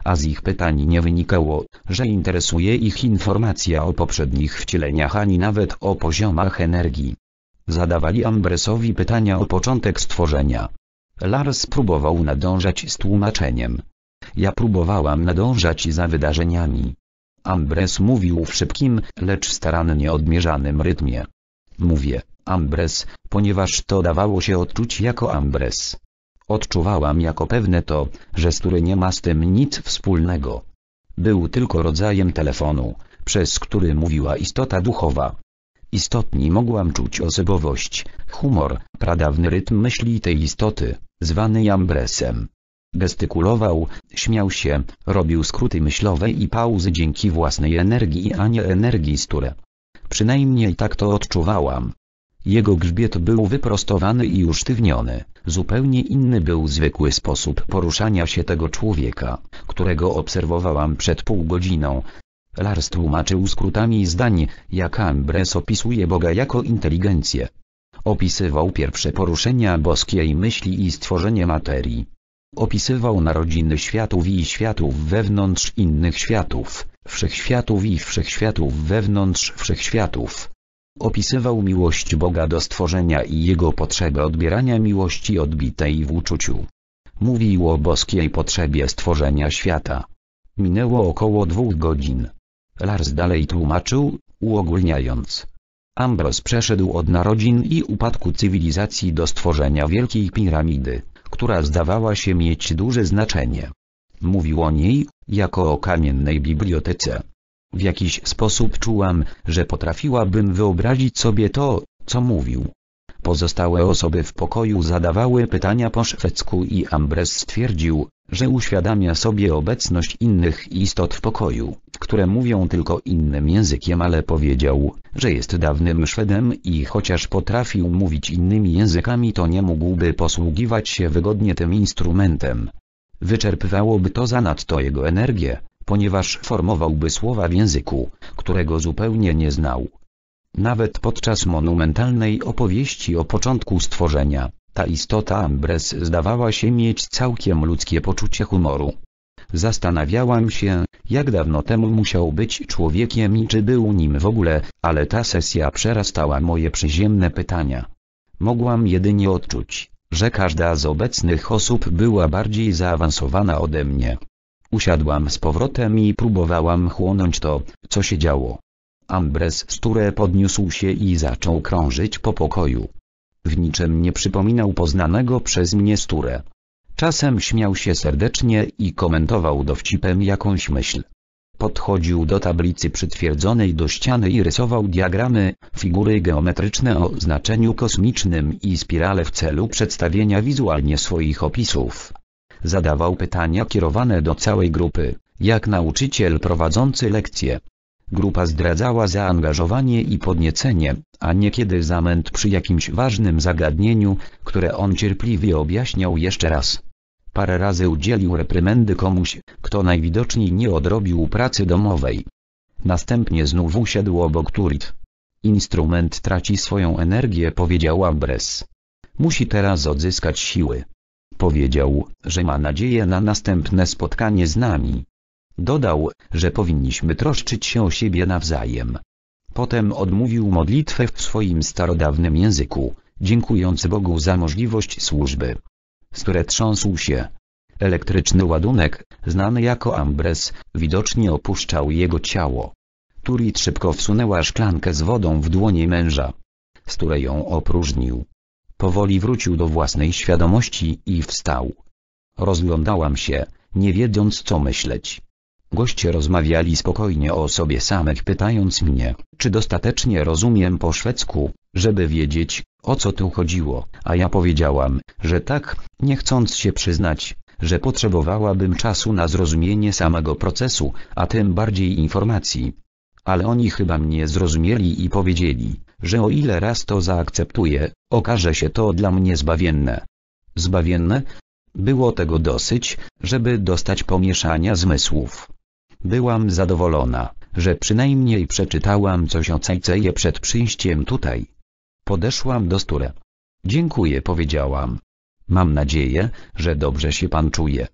a z ich pytań nie wynikało, że interesuje ich informacja o poprzednich wcieleniach ani nawet o poziomach energii. Zadawali Ambresowi pytania o początek stworzenia. Lars próbował nadążać z tłumaczeniem. Ja próbowałam nadążać za wydarzeniami. Ambres mówił w szybkim, lecz starannie odmierzanym rytmie. Mówię, Ambres, ponieważ to dawało się odczuć jako Ambres. Odczuwałam jako pewne to, że Sture nie ma z tym nic wspólnego. Był tylko rodzajem telefonu, przez który mówiła istota duchowa. Istotnie mogłam czuć osobowość, humor, pradawny rytm myśli tej istoty, zwany Ambresem. Gestykulował, śmiał się, robił skróty myślowe i pauzy dzięki własnej energii, a nie energii Sture. Przynajmniej tak to odczuwałam. Jego grzbiet był wyprostowany i usztywniony, zupełnie inny był zwykły sposób poruszania się tego człowieka, którego obserwowałam przed pół godziną. Lars tłumaczył skrótami zdań, jak Ambres opisuje Boga jako inteligencję. Opisywał pierwsze poruszenia boskiej myśli i stworzenie materii. Opisywał narodziny światów i światów wewnątrz innych światów, wszechświatów i wszechświatów wewnątrz wszechświatów. Opisywał miłość Boga do stworzenia i jego potrzebę odbierania miłości odbitej w uczuciu. Mówił o boskiej potrzebie stworzenia świata. Minęło około 2 godzin. Lars dalej tłumaczył, uogólniając. Ambros przeszedł od narodzin i upadku cywilizacji do stworzenia Wielkiej Piramidy, która zdawała się mieć duże znaczenie. Mówił o niej, jako o kamiennej bibliotece. W jakiś sposób czułam, że potrafiłabym wyobrazić sobie to, co mówił. Pozostałe osoby w pokoju zadawały pytania po szwedzku i Ambres stwierdził, że uświadamia sobie obecność innych istot w pokoju, które mówią tylko innym językiem, ale powiedział, że jest dawnym Szwedem i chociaż potrafił mówić innymi językami, to nie mógłby posługiwać się wygodnie tym instrumentem. Wyczerpywałoby to zanadto jego energię, ponieważ formowałby słowa w języku, którego zupełnie nie znał. Nawet podczas monumentalnej opowieści o początku stworzenia, ta istota Ambres zdawała się mieć całkiem ludzkie poczucie humoru. Zastanawiałam się, jak dawno temu musiał być człowiekiem i czy był nim w ogóle, ale ta sesja przerastała moje przyziemne pytania. Mogłam jedynie odczuć, że każda z obecnych osób była bardziej zaawansowana ode mnie. Usiadłam z powrotem i próbowałam chłonąć to, co się działo. Ambres Sture podniósł się i zaczął krążyć po pokoju. W niczym nie przypominał poznanego przez mnie Sture. Czasem śmiał się serdecznie i komentował dowcipem jakąś myśl. Podchodził do tablicy przytwierdzonej do ściany i rysował diagramy, figury geometryczne o znaczeniu kosmicznym i spirale w celu przedstawienia wizualnie swoich opisów. Zadawał pytania kierowane do całej grupy, jak nauczyciel prowadzący lekcje. Grupa zdradzała zaangażowanie i podniecenie, a niekiedy zamęt przy jakimś ważnym zagadnieniu, które on cierpliwie objaśniał jeszcze raz. Parę razy udzielił reprymendy komuś, kto najwidoczniej nie odrobił pracy domowej. Następnie znów usiadł obok Turit. Instrument traci swoją energię, powiedział Ambres. Musi teraz odzyskać siły. Powiedział, że ma nadzieję na następne spotkanie z nami. Dodał, że powinniśmy troszczyć się o siebie nawzajem. Potem odmówił modlitwę w swoim starodawnym języku, dziękując Bogu za możliwość służby. Sture trząsł się. Elektryczny ładunek, znany jako Ambres, widocznie opuszczał jego ciało. Turit szybko wsunęła szklankę z wodą w dłonie męża. Sture ją opróżnił. Powoli wrócił do własnej świadomości i wstał. Rozglądałam się, nie wiedząc co myśleć. Goście rozmawiali spokojnie o sobie samych, pytając mnie, czy dostatecznie rozumiem po szwedzku, żeby wiedzieć, o co tu chodziło, a ja powiedziałam, że tak, nie chcąc się przyznać, że potrzebowałabym czasu na zrozumienie samego procesu, a tym bardziej informacji. Ale oni chyba mnie zrozumieli i powiedzieli, że o ile raz to zaakceptuję, okaże się to dla mnie zbawienne. Zbawienne? Było tego dosyć, żeby dostać pomieszania zmysłów. Byłam zadowolona, że przynajmniej przeczytałam coś o Cajceje przed przyjściem tutaj. Podeszłam do Sture. Dziękuję, powiedziałam. Mam nadzieję, że dobrze się pan czuje.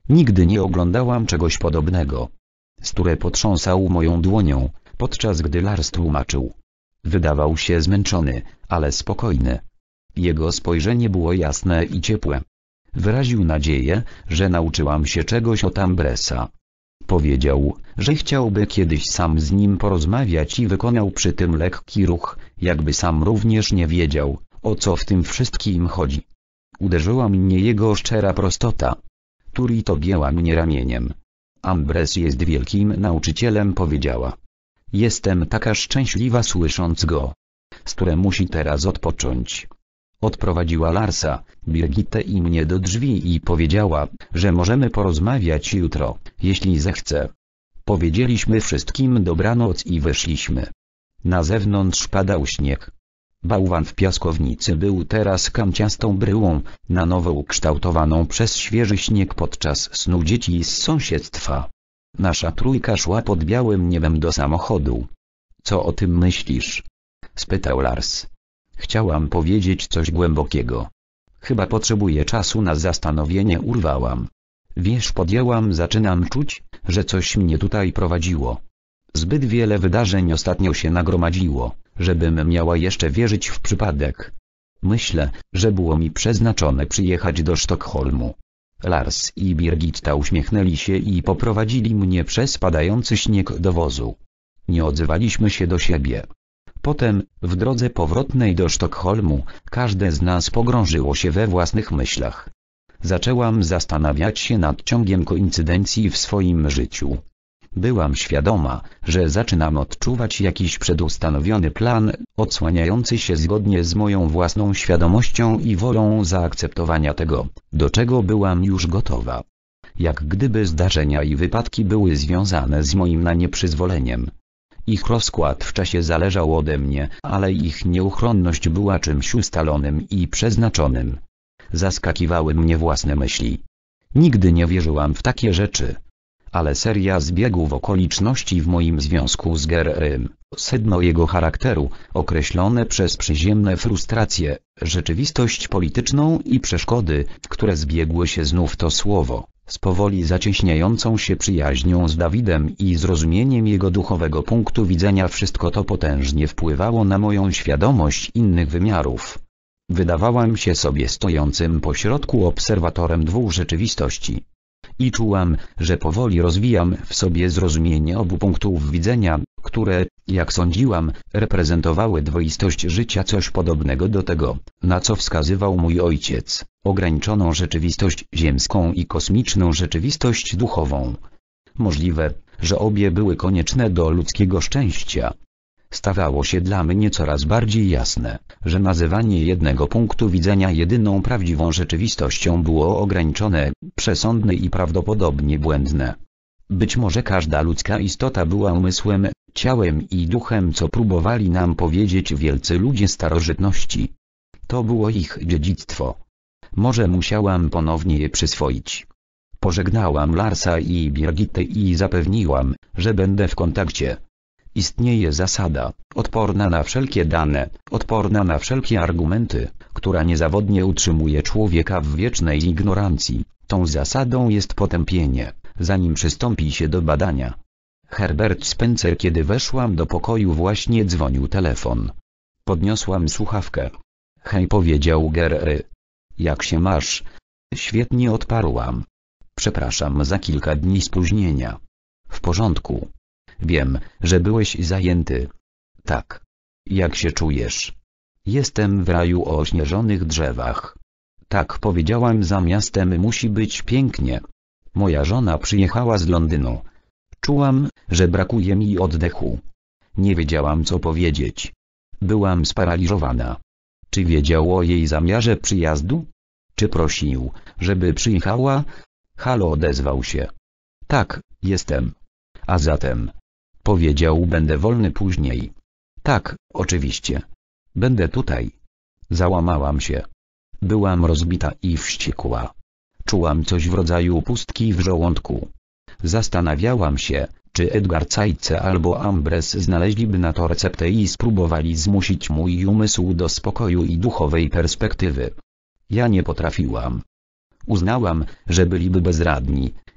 Nigdy nie oglądałam czegoś podobnego. Sture potrząsał moją dłonią, podczas gdy Lars tłumaczył. Wydawał się zmęczony, ale spokojny. Jego spojrzenie było jasne i ciepłe. Wyraził nadzieję, że nauczyłam się czegoś od Ambresa. Powiedział, że chciałby kiedyś sam z nim porozmawiać i wykonał przy tym lekki ruch, jakby sam również nie wiedział, o co w tym wszystkim chodzi. Uderzyła mnie jego szczera prostota. Turit objęła mnie ramieniem. Ambres jest wielkim nauczycielem, powiedziała. Jestem taka szczęśliwa słysząc go. Sture musi teraz odpocząć. Odprowadziła Larsa, Birgittę i mnie do drzwi i powiedziała, że możemy porozmawiać jutro, jeśli zechce. Powiedzieliśmy wszystkim dobranoc i wyszliśmy. Na zewnątrz padał śnieg. Bałwan w piaskownicy był teraz kanciastą bryłą, na nowo ukształtowaną przez świeży śnieg podczas snu dzieci z sąsiedztwa. Nasza trójka szła pod białym niebem do samochodu. Co o tym myślisz? Spytał Lars. Chciałam powiedzieć coś głębokiego. Chyba potrzebuję czasu na zastanowienie, urwałam. Wiesz, zaczynam czuć, że coś mnie tutaj prowadziło. Zbyt wiele wydarzeń ostatnio się nagromadziło, żebym miała jeszcze wierzyć w przypadek. Myślę, że było mi przeznaczone przyjechać do Sztokholmu. Lars i Birgitta uśmiechnęli się i poprowadzili mnie przez padający śnieg do wozu. Nie odzywaliśmy się do siebie. Potem, w drodze powrotnej do Sztokholmu, każde z nas pogrążyło się we własnych myślach. Zaczęłam zastanawiać się nad ciągiem koincydencji w swoim życiu. Byłam świadoma, że zaczynam odczuwać jakiś przedustanowiony plan, odsłaniający się zgodnie z moją własną świadomością i wolą zaakceptowania tego, do czego byłam już gotowa. Jak gdyby zdarzenia i wypadki były związane z moim na nie przyzwoleniem. Ich rozkład w czasie zależał ode mnie, ale ich nieuchronność była czymś ustalonym i przeznaczonym. Zaskakiwały mnie własne myśli. Nigdy nie wierzyłam w takie rzeczy. Ale seria zbiegów okoliczności w moim związku z Gerrym, sedno jego charakteru, określone przez przyziemne frustracje, rzeczywistość polityczną i przeszkody, które zbiegły się znów to słowo, z powoli zacieśniającą się przyjaźnią z Dawidem i zrozumieniem jego duchowego punktu widzenia, wszystko to potężnie wpływało na moją świadomość innych wymiarów. Wydawałam się sobie stojącym pośrodku obserwatorem dwóch rzeczywistości. I czułam, że powoli rozwijam w sobie zrozumienie obu punktów widzenia, które, jak sądziłam, reprezentowały dwoistość życia, coś podobnego do tego, na co wskazywał mój ojciec, ograniczoną rzeczywistość ziemską i kosmiczną rzeczywistość duchową. Możliwe, że obie były konieczne do ludzkiego szczęścia. Stawało się dla mnie coraz bardziej jasne, że nazywanie jednego punktu widzenia jedyną prawdziwą rzeczywistością było ograniczone, przesądne i prawdopodobnie błędne. Być może każda ludzka istota była umysłem, ciałem i duchem, co próbowali nam powiedzieć wielcy ludzie starożytności. To było ich dziedzictwo. Może musiałam ponownie je przyswoić. Pożegnałam Larsa i Birgittę i zapewniłam, że będę w kontakcie. Istnieje zasada, odporna na wszelkie dane, odporna na wszelkie argumenty, która niezawodnie utrzymuje człowieka w wiecznej ignorancji. Tą zasadą jest potępienie, zanim przystąpi się do badania. Herbert Spencer. Kiedy weszłam do pokoju, właśnie dzwonił telefon. Podniosłam słuchawkę. Hej, powiedział Gerry. Jak się masz? Świetnie, odparłam. Przepraszam za kilka dni spóźnienia. W porządku. Wiem, że byłeś zajęty. Tak. Jak się czujesz? Jestem w raju o ośnieżonych drzewach. Tak, powiedziałam, za miastem musi być pięknie. Moja żona przyjechała z Londynu. Czułam, że brakuje mi oddechu. Nie wiedziałam, co powiedzieć. Byłam sparaliżowana. Czy wiedział o jej zamiarze przyjazdu? Czy prosił, żeby przyjechała? Halo, odezwał się. Tak, jestem. A zatem? Powiedział, będę wolny później. Tak, oczywiście. Będę tutaj. Załamałam się. Byłam rozbita i wściekła. Czułam coś w rodzaju pustki w żołądku. Zastanawiałam się, czy Edgar Zajce albo Ambres znaleźliby na to receptę i spróbowali zmusić mój umysł do spokoju i duchowej perspektywy. Ja nie potrafiłam. Uznałam, że byliby bezradni,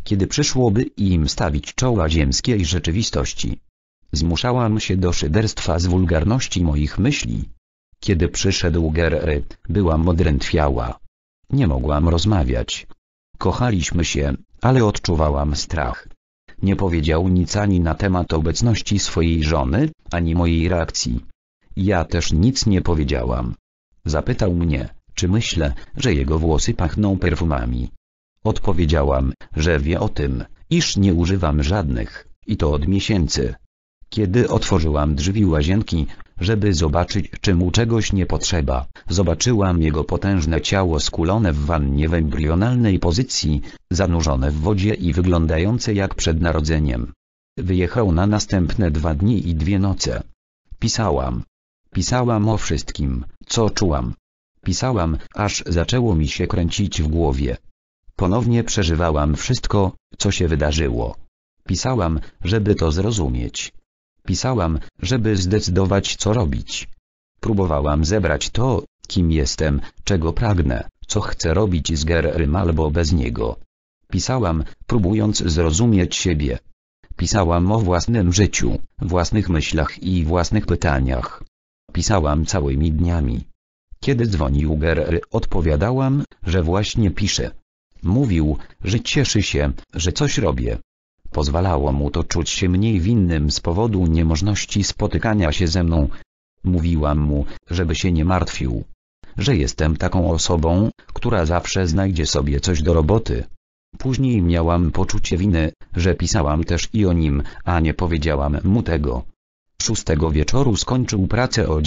kiedy przyszłoby im stawić czoła ziemskiej rzeczywistości. Zmuszałam się do szyderstwa z wulgarności moich myśli. Kiedy przyszedł Gerery, byłam odrętwiała. Nie mogłam rozmawiać. Kochaliśmy się, ale odczuwałam strach. Nie powiedział nic ani na temat obecności swojej żony, ani mojej reakcji. Ja też nic nie powiedziałam. Zapytał mnie, czy myślę, że jego włosy pachną perfumami. Odpowiedziałam, że wie o tym, iż nie używam żadnych, i to od miesięcy. Kiedy otworzyłam drzwi łazienki, żeby zobaczyć, czy mu czegoś nie potrzeba, zobaczyłam jego potężne ciało skulone w wannie w embrionalnej pozycji, zanurzone w wodzie i wyglądające jak przed narodzeniem. Wyjechał na następne 2 dni i 2 noce. Pisałam. Pisałam o wszystkim, co czułam. Pisałam, aż zaczęło mi się kręcić w głowie. Ponownie przeżywałam wszystko, co się wydarzyło. Pisałam, żeby to zrozumieć. Pisałam, żeby zdecydować, co robić. Próbowałam zebrać to, kim jestem, czego pragnę, co chcę robić z Gererym albo bez niego. Pisałam, próbując zrozumieć siebie. Pisałam o własnym życiu, własnych myślach i własnych pytaniach. Pisałam całymi dniami. Kiedy dzwonił Gerery, odpowiadałam, że właśnie piszę. Mówił, że cieszy się, że coś robię. Pozwalało mu to czuć się mniej winnym z powodu niemożności spotykania się ze mną. Mówiłam mu, żeby się nie martwił. Że jestem taką osobą, która zawsze znajdzie sobie coś do roboty. Później miałam poczucie winy, że pisałam też i o nim, a nie powiedziałam mu tego. 6 wieczoru skończył pracę o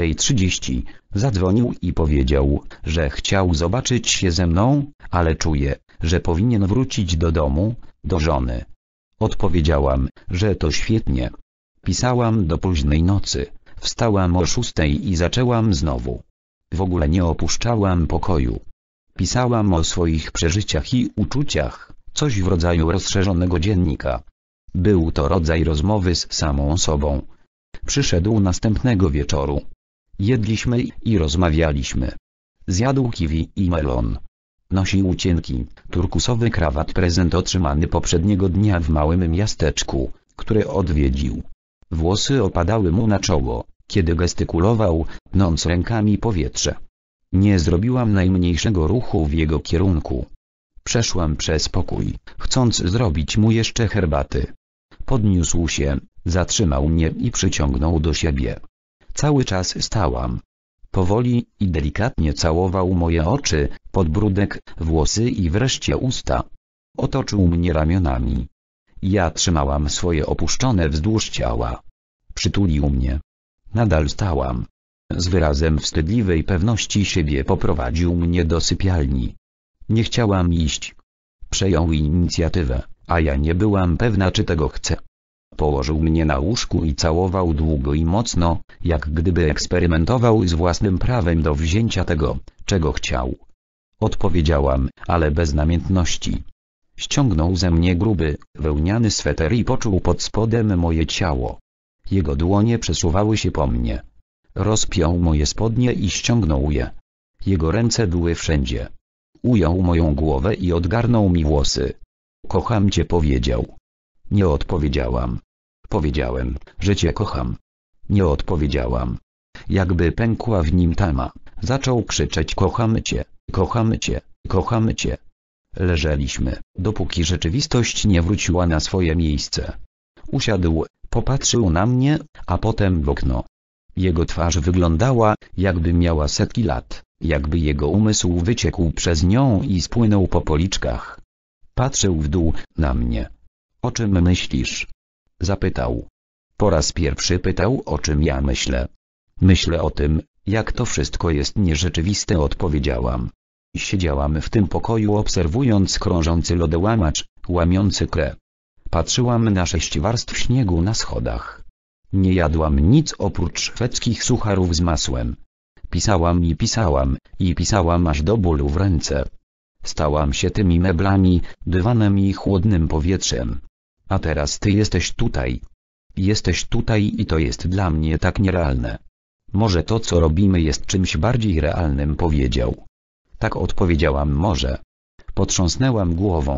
9:30, zadzwonił i powiedział, że chciał zobaczyć się ze mną, ale czuje, że powinien wrócić do domu, do żony. Odpowiedziałam, że to świetnie. Pisałam do późnej nocy, wstałam o 6 i zaczęłam znowu. W ogóle nie opuszczałam pokoju. Pisałam o swoich przeżyciach i uczuciach, coś w rodzaju rozszerzonego dziennika. Był to rodzaj rozmowy z samą sobą. Przyszedł następnego wieczoru. Jedliśmy i rozmawialiśmy. Zjadł kiwi i melon. Nosił cienki, turkusowy krawat, prezent otrzymany poprzedniego dnia w małym miasteczku, które odwiedził. Włosy opadały mu na czoło, kiedy gestykulował, pnąc rękami powietrze. Nie zrobiłam najmniejszego ruchu w jego kierunku. Przeszłam przez pokój, chcąc zrobić mu jeszcze herbaty. Podniósł się, zatrzymał mnie i przyciągnął do siebie. Cały czas stałam. Powoli i delikatnie całował moje oczy, podbródek, włosy i wreszcie usta. Otoczył mnie ramionami. Ja trzymałam swoje opuszczone wzdłuż ciała. Przytulił mnie. Nadal stałam. Z wyrazem wstydliwej pewności siebie poprowadził mnie do sypialni. Nie chciałam iść. Przejął inicjatywę, a ja nie byłam pewna, czy tego chcę. Położył mnie na łóżku i całował długo i mocno, jak gdyby eksperymentował z własnym prawem do wzięcia tego, czego chciał. Odpowiedziałam, ale bez namiętności. Ściągnął ze mnie gruby, wełniany sweter i poczuł pod spodem moje ciało. Jego dłonie przesuwały się po mnie. Rozpiął moje spodnie i ściągnął je. Jego ręce były wszędzie. Ujął moją głowę i odgarnął mi włosy. Kocham cię, powiedział. Nie odpowiedziałam. Powiedziałem, że cię kocham. Nie odpowiedziałam. Jakby pękła w nim tama, zaczął krzyczeć: kochamy cię, kochamy cię, kochamy cię. Leżeliśmy, dopóki rzeczywistość nie wróciła na swoje miejsce. Usiadł, popatrzył na mnie, a potem w okno. Jego twarz wyglądała, jakby miała setki lat, jakby jego umysł wyciekł przez nią i spłynął po policzkach. Patrzył w dół, na mnie. O czym myślisz? Zapytał. Po raz pierwszy pytał, o czym ja myślę. Myślę o tym, jak to wszystko jest nierzeczywiste, odpowiedziałam. Siedziałam w tym pokoju, obserwując krążący lodołamacz, łamiący krew. Patrzyłam na 6 warstw śniegu na schodach. Nie jadłam nic oprócz szwedzkich sucharów z masłem. Pisałam i pisałam, i pisałam aż do bólu w ręce. Stałam się tymi meblami, dywanem i chłodnym powietrzem. A teraz ty jesteś tutaj. Jesteś tutaj i to jest dla mnie tak nierealne. Może to, co robimy, jest czymś bardziej realnym, powiedział. Tak, odpowiedziałam, może. Potrząsnęłam głową.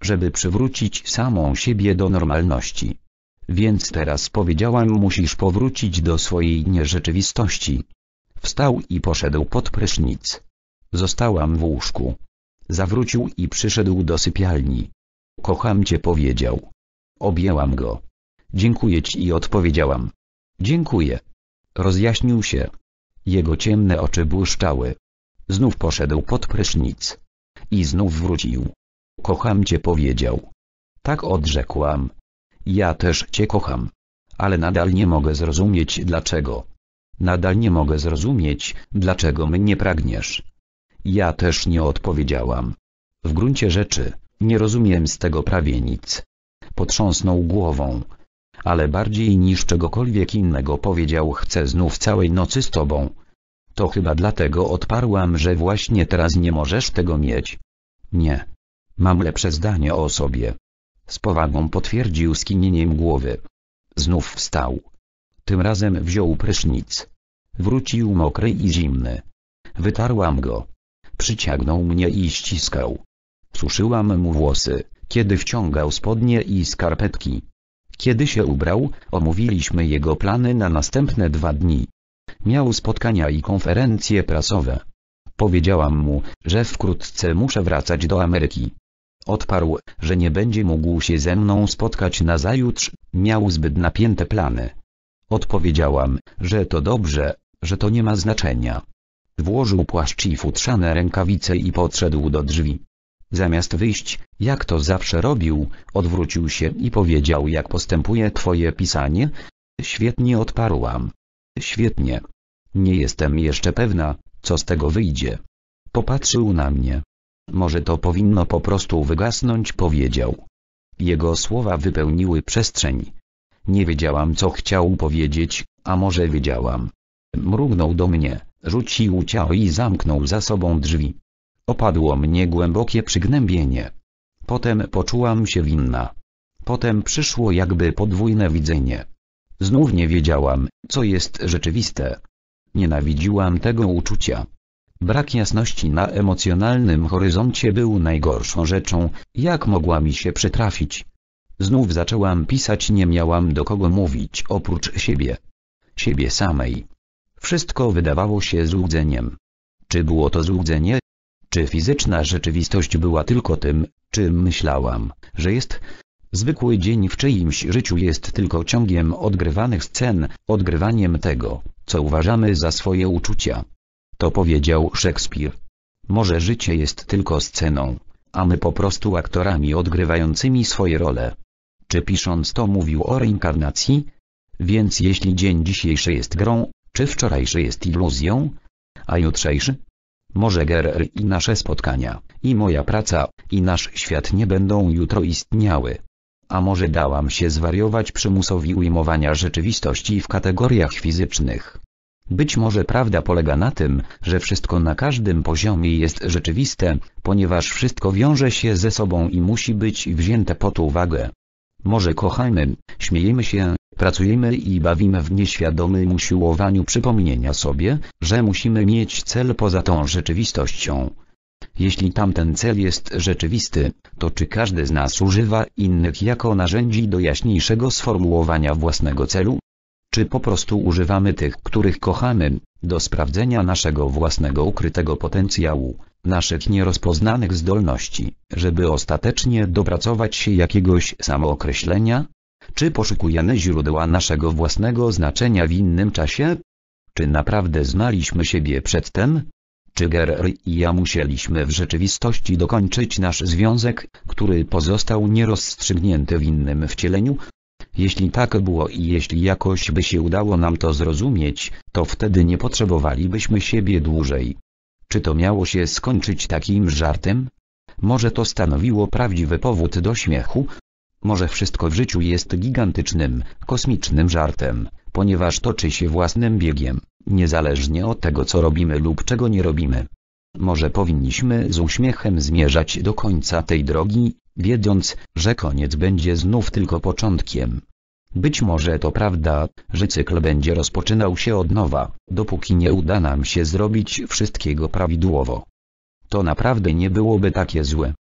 żeby przywrócić samą siebie do normalności. Więc teraz powiedziałam, musisz powrócić do swojej nierzeczywistości. Wstał i poszedł pod prysznic. Zostałam w łóżku. Zawrócił i przyszedł do sypialni. Kocham cię, powiedział. Objęłam go. Dziękuję ci, odpowiedziałam. Dziękuję. Rozjaśnił się. Jego ciemne oczy błyszczały. Znów poszedł pod prysznic. I znów wrócił. Kocham cię, powiedział. Tak, odrzekłam. Ja też cię kocham. Ale nadal nie mogę zrozumieć dlaczego. Nadal nie mogę zrozumieć, dlaczego mnie pragniesz. Ja też nie, odpowiedziałam. W gruncie rzeczy, nie rozumiem z tego prawie nic. Potrząsnął głową. Ale bardziej niż czegokolwiek innego powiedział, chcę znów całej nocy z tobą. To chyba dlatego, odparłam, że właśnie teraz nie możesz tego mieć. Nie. Mam lepsze zdanie o sobie. Z powagą potwierdził skinieniem głowy. Znów wstał. Tym razem wziął prysznic. Wrócił mokry i zimny. Wytarłam go. Przyciągnął mnie i ściskał. Suszyłam mu włosy, kiedy wciągał spodnie i skarpetki. Kiedy się ubrał, omówiliśmy jego plany na następne 2 dni. Miał spotkania i konferencje prasowe. Powiedziałam mu, że wkrótce muszę wracać do Ameryki. Odparł, że nie będzie mógł się ze mną spotkać nazajutrz, miał zbyt napięte plany. Odpowiedziałam, że to dobrze, że to nie ma znaczenia. Włożył płaszcz i futrzane rękawice i podszedł do drzwi. Zamiast wyjść, jak to zawsze robił, odwrócił się i powiedział, jak postępuje twoje pisanie? Świetnie, odparłam. Świetnie. Nie jestem jeszcze pewna, co z tego wyjdzie. Popatrzył na mnie. Może to powinno po prostu wygasnąć, powiedział. Jego słowa wypełniły przestrzeń. Nie wiedziałam, co chciał powiedzieć, a może wiedziałam. Mrugnął do mnie, rzucił ciało i zamknął za sobą drzwi. Opadło mnie głębokie przygnębienie. Potem poczułam się winna. Potem przyszło jakby podwójne widzenie. Znów nie wiedziałam, co jest rzeczywiste. Nienawidziłam tego uczucia. Brak jasności na emocjonalnym horyzoncie był najgorszą rzeczą, jak mogła mi się przytrafić. Znów zaczęłam pisać, nie miałam do kogo mówić oprócz siebie. Siebie samej. Wszystko wydawało się złudzeniem. Czy było to złudzenie? Czy fizyczna rzeczywistość była tylko tym, czym myślałam, że jest? Zwykły dzień w czyimś życiu jest tylko ciągiem odgrywanych scen, odgrywaniem tego, co uważamy za swoje uczucia. To powiedział Szekspir. Może życie jest tylko sceną, a my po prostu aktorami odgrywającymi swoje role. Czy pisząc to mówił o reinkarnacji? Więc jeśli dzień dzisiejszy jest grą, czy wczorajszy jest iluzją? A jutrzejszy? Może GRR i nasze spotkania, i moja praca, i nasz świat nie będą jutro istniały. A może dałam się zwariować przymusowi ujmowania rzeczywistości w kategoriach fizycznych. Być może prawda polega na tym, że wszystko na każdym poziomie jest rzeczywiste, ponieważ wszystko wiąże się ze sobą i musi być wzięte pod uwagę. Może kochamy, śmiejemy się, pracujemy i bawimy w nieświadomym usiłowaniu przypomnienia sobie, że musimy mieć cel poza tą rzeczywistością. Jeśli tamten cel jest rzeczywisty, to czy każdy z nas używa innych jako narzędzi do jaśniejszego sformułowania własnego celu? Czy po prostu używamy tych, których kochamy, do sprawdzenia naszego własnego ukrytego potencjału, naszych nierozpoznanych zdolności, żeby ostatecznie dopracować się jakiegoś samookreślenia? Czy poszukujemy źródła naszego własnego znaczenia w innym czasie? Czy naprawdę znaliśmy siebie przedtem? Czy GRR i ja musieliśmy w rzeczywistości dokończyć nasz związek, który pozostał nierozstrzygnięty w innym wcieleniu? Jeśli tak było i jeśli jakoś by się udało nam to zrozumieć, to wtedy nie potrzebowalibyśmy siebie dłużej. Czy to miało się skończyć takim żartem? Może to stanowiło prawdziwy powód do śmiechu? Może wszystko w życiu jest gigantycznym, kosmicznym żartem, ponieważ toczy się własnym biegiem, niezależnie od tego, co robimy lub czego nie robimy. Może powinniśmy z uśmiechem zmierzać do końca tej drogi, wiedząc, że koniec będzie znów tylko początkiem. Być może to prawda, że cykl będzie rozpoczynał się od nowa, dopóki nie uda nam się zrobić wszystkiego prawidłowo. To naprawdę nie byłoby takie złe.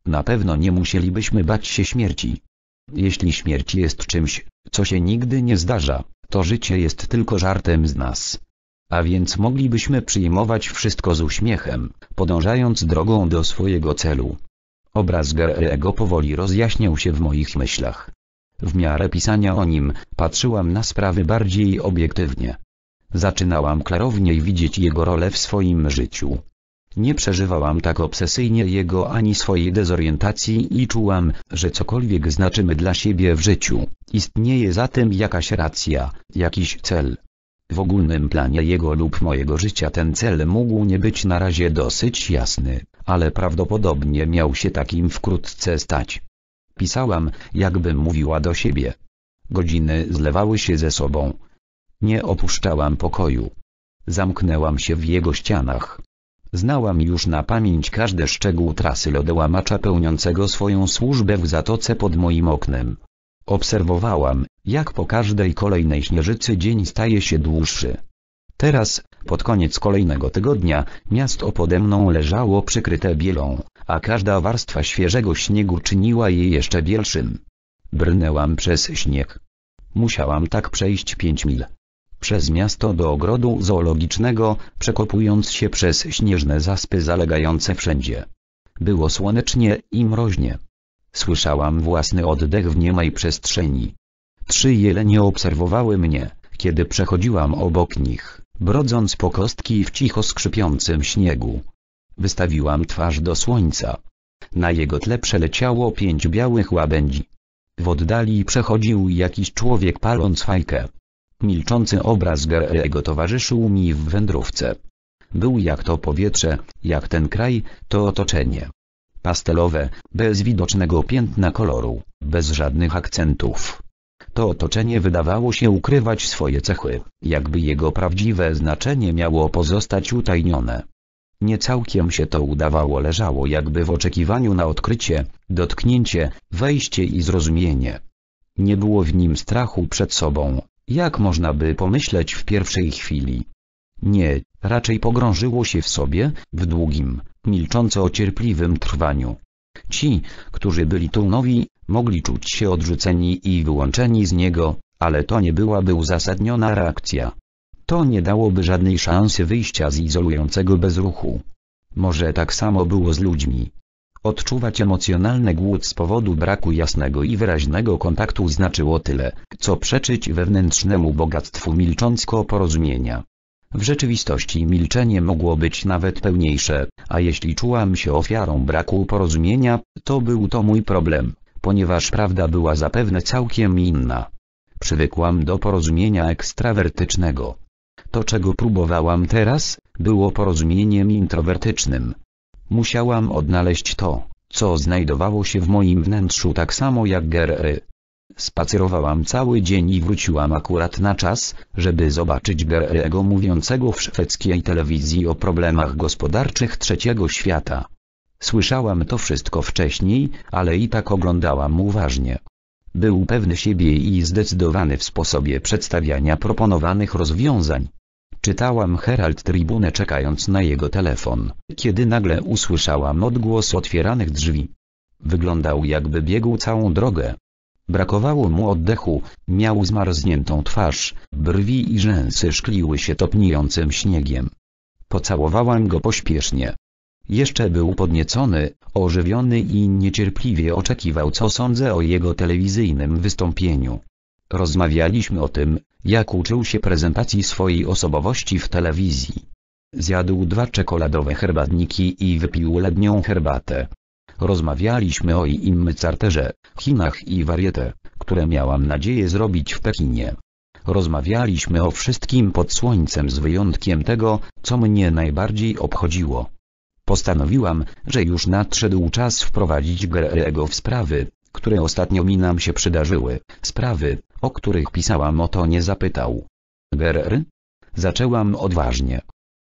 Na pewno nie musielibyśmy bać się śmierci. Jeśli śmierć jest czymś, co się nigdy nie zdarza, to życie jest tylko żartem z nas. A więc moglibyśmy przyjmować wszystko z uśmiechem, podążając drogą do swojego celu. Obraz Guerrero powoli rozjaśniał się w moich myślach. W miarę pisania o nim, patrzyłam na sprawy bardziej obiektywnie. Zaczynałam klarowniej widzieć jego rolę w swoim życiu. Nie przeżywałam tak obsesyjnie jego ani swojej dezorientacji i czułam, że cokolwiek znaczymy dla siebie w życiu, istnieje za tym jakaś racja, jakiś cel. W ogólnym planie jego lub mojego życia ten cel mógł nie być na razie dosyć jasny, ale prawdopodobnie miał się takim wkrótce stać. Pisałam, jakbym mówiła do siebie. Godziny zlewały się ze sobą. Nie opuszczałam pokoju. Zamknęłam się w jego ścianach. Znałam już na pamięć każdy szczegół trasy lodołamacza pełniącego swoją służbę w zatoce pod moim oknem. Obserwowałam, jak po każdej kolejnej śnieżycy dzień staje się dłuższy. Teraz, pod koniec kolejnego tygodnia, miasto pode mną leżało przykryte bielą, a każda warstwa świeżego śniegu czyniła je jeszcze bielszym. Brnęłam przez śnieg. Musiałam tak przejść 5 mil. Przez miasto do ogrodu zoologicznego, przekopując się przez śnieżne zaspy zalegające wszędzie. Było słonecznie i mroźnie. Słyszałam własny oddech w niemej przestrzeni. 3 jelenie obserwowały mnie, kiedy przechodziłam obok nich, brodząc po kostki w cicho skrzypiącym śniegu. Wystawiłam twarz do słońca. Na jego tle przeleciało 5 białych łabędzi. W oddali przechodził jakiś człowiek paląc fajkę. Milczący obraz Guerrero towarzyszył mi w wędrówce. Był jak to powietrze, jak ten kraj, to otoczenie. Pastelowe, bez widocznego piętna koloru, bez żadnych akcentów. To otoczenie wydawało się ukrywać swoje cechy, jakby jego prawdziwe znaczenie miało pozostać utajnione. Nie całkiem się to udawało, leżało jakby w oczekiwaniu na odkrycie, dotknięcie, wejście i zrozumienie. Nie było w nim strachu przed sobą, jak można by pomyśleć w pierwszej chwili. Nie, raczej pogrążyło się w sobie, w długim, milcząco cierpliwym trwaniu. Ci, którzy byli tu nowi, mogli czuć się odrzuceni i wyłączeni z niego, ale to nie byłaby uzasadniona reakcja. To nie dałoby żadnej szansy wyjścia z izolującego bezruchu. Może tak samo było z ludźmi. Odczuwać emocjonalny głód z powodu braku jasnego i wyraźnego kontaktu znaczyło tyle, co przeczyć wewnętrznemu bogactwu milczącego porozumienia. W rzeczywistości milczenie mogło być nawet pełniejsze, a jeśli czułam się ofiarą braku porozumienia, to był to mój problem, ponieważ prawda była zapewne całkiem inna. Przywykłam do porozumienia ekstrawertycznego. To, czego próbowałam teraz, było porozumieniem introwertycznym. Musiałam odnaleźć to, co znajdowało się w moim wnętrzu tak samo jak Guerrero. Spacerowałam cały dzień i wróciłam akurat na czas, żeby zobaczyć Guerrero mówiącego w szwedzkiej telewizji o problemach gospodarczych trzeciego świata. Słyszałam to wszystko wcześniej, ale i tak oglądałam uważnie. Był pewny siebie i zdecydowany w sposobie przedstawiania proponowanych rozwiązań. Czytałam Herald Tribune czekając na jego telefon, kiedy nagle usłyszałam odgłos otwieranych drzwi. Wyglądał jakby biegł całą drogę. Brakowało mu oddechu, miał zmarzniętą twarz, brwi i rzęsy szkliły się topniejącym śniegiem. Pocałowałam go pośpiesznie. Jeszcze był podniecony, ożywiony i niecierpliwie oczekiwał, co sądzę o jego telewizyjnym wystąpieniu. Rozmawialiśmy o tym, jak uczył się prezentacji swojej osobowości w telewizji. Zjadł 2 czekoladowe herbatniki i wypił letnią herbatę. Rozmawialiśmy o Im Carterze, Chinach i Variete, które miałam nadzieję zrobić w Pekinie. Rozmawialiśmy o wszystkim pod słońcem z wyjątkiem tego, co mnie najbardziej obchodziło. Postanowiłam, że już nadszedł czas wprowadzić Guerrero w sprawy, które ostatnio mi nam się przydarzyły, sprawy, o których pisałam. O to nie zapytał. Guerrero? Zaczęłam odważnie.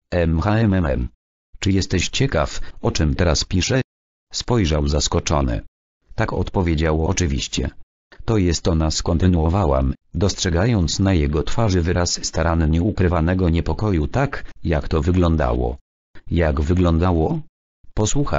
Czy jesteś ciekaw, o czym teraz piszę? Spojrzał zaskoczony. Tak, odpowiedział, oczywiście. To jest ona, skontynuowałam, dostrzegając na jego twarzy wyraz starannie ukrywanego niepokoju, tak, jak to wyglądało. Jak wyglądało? Posłuchaj,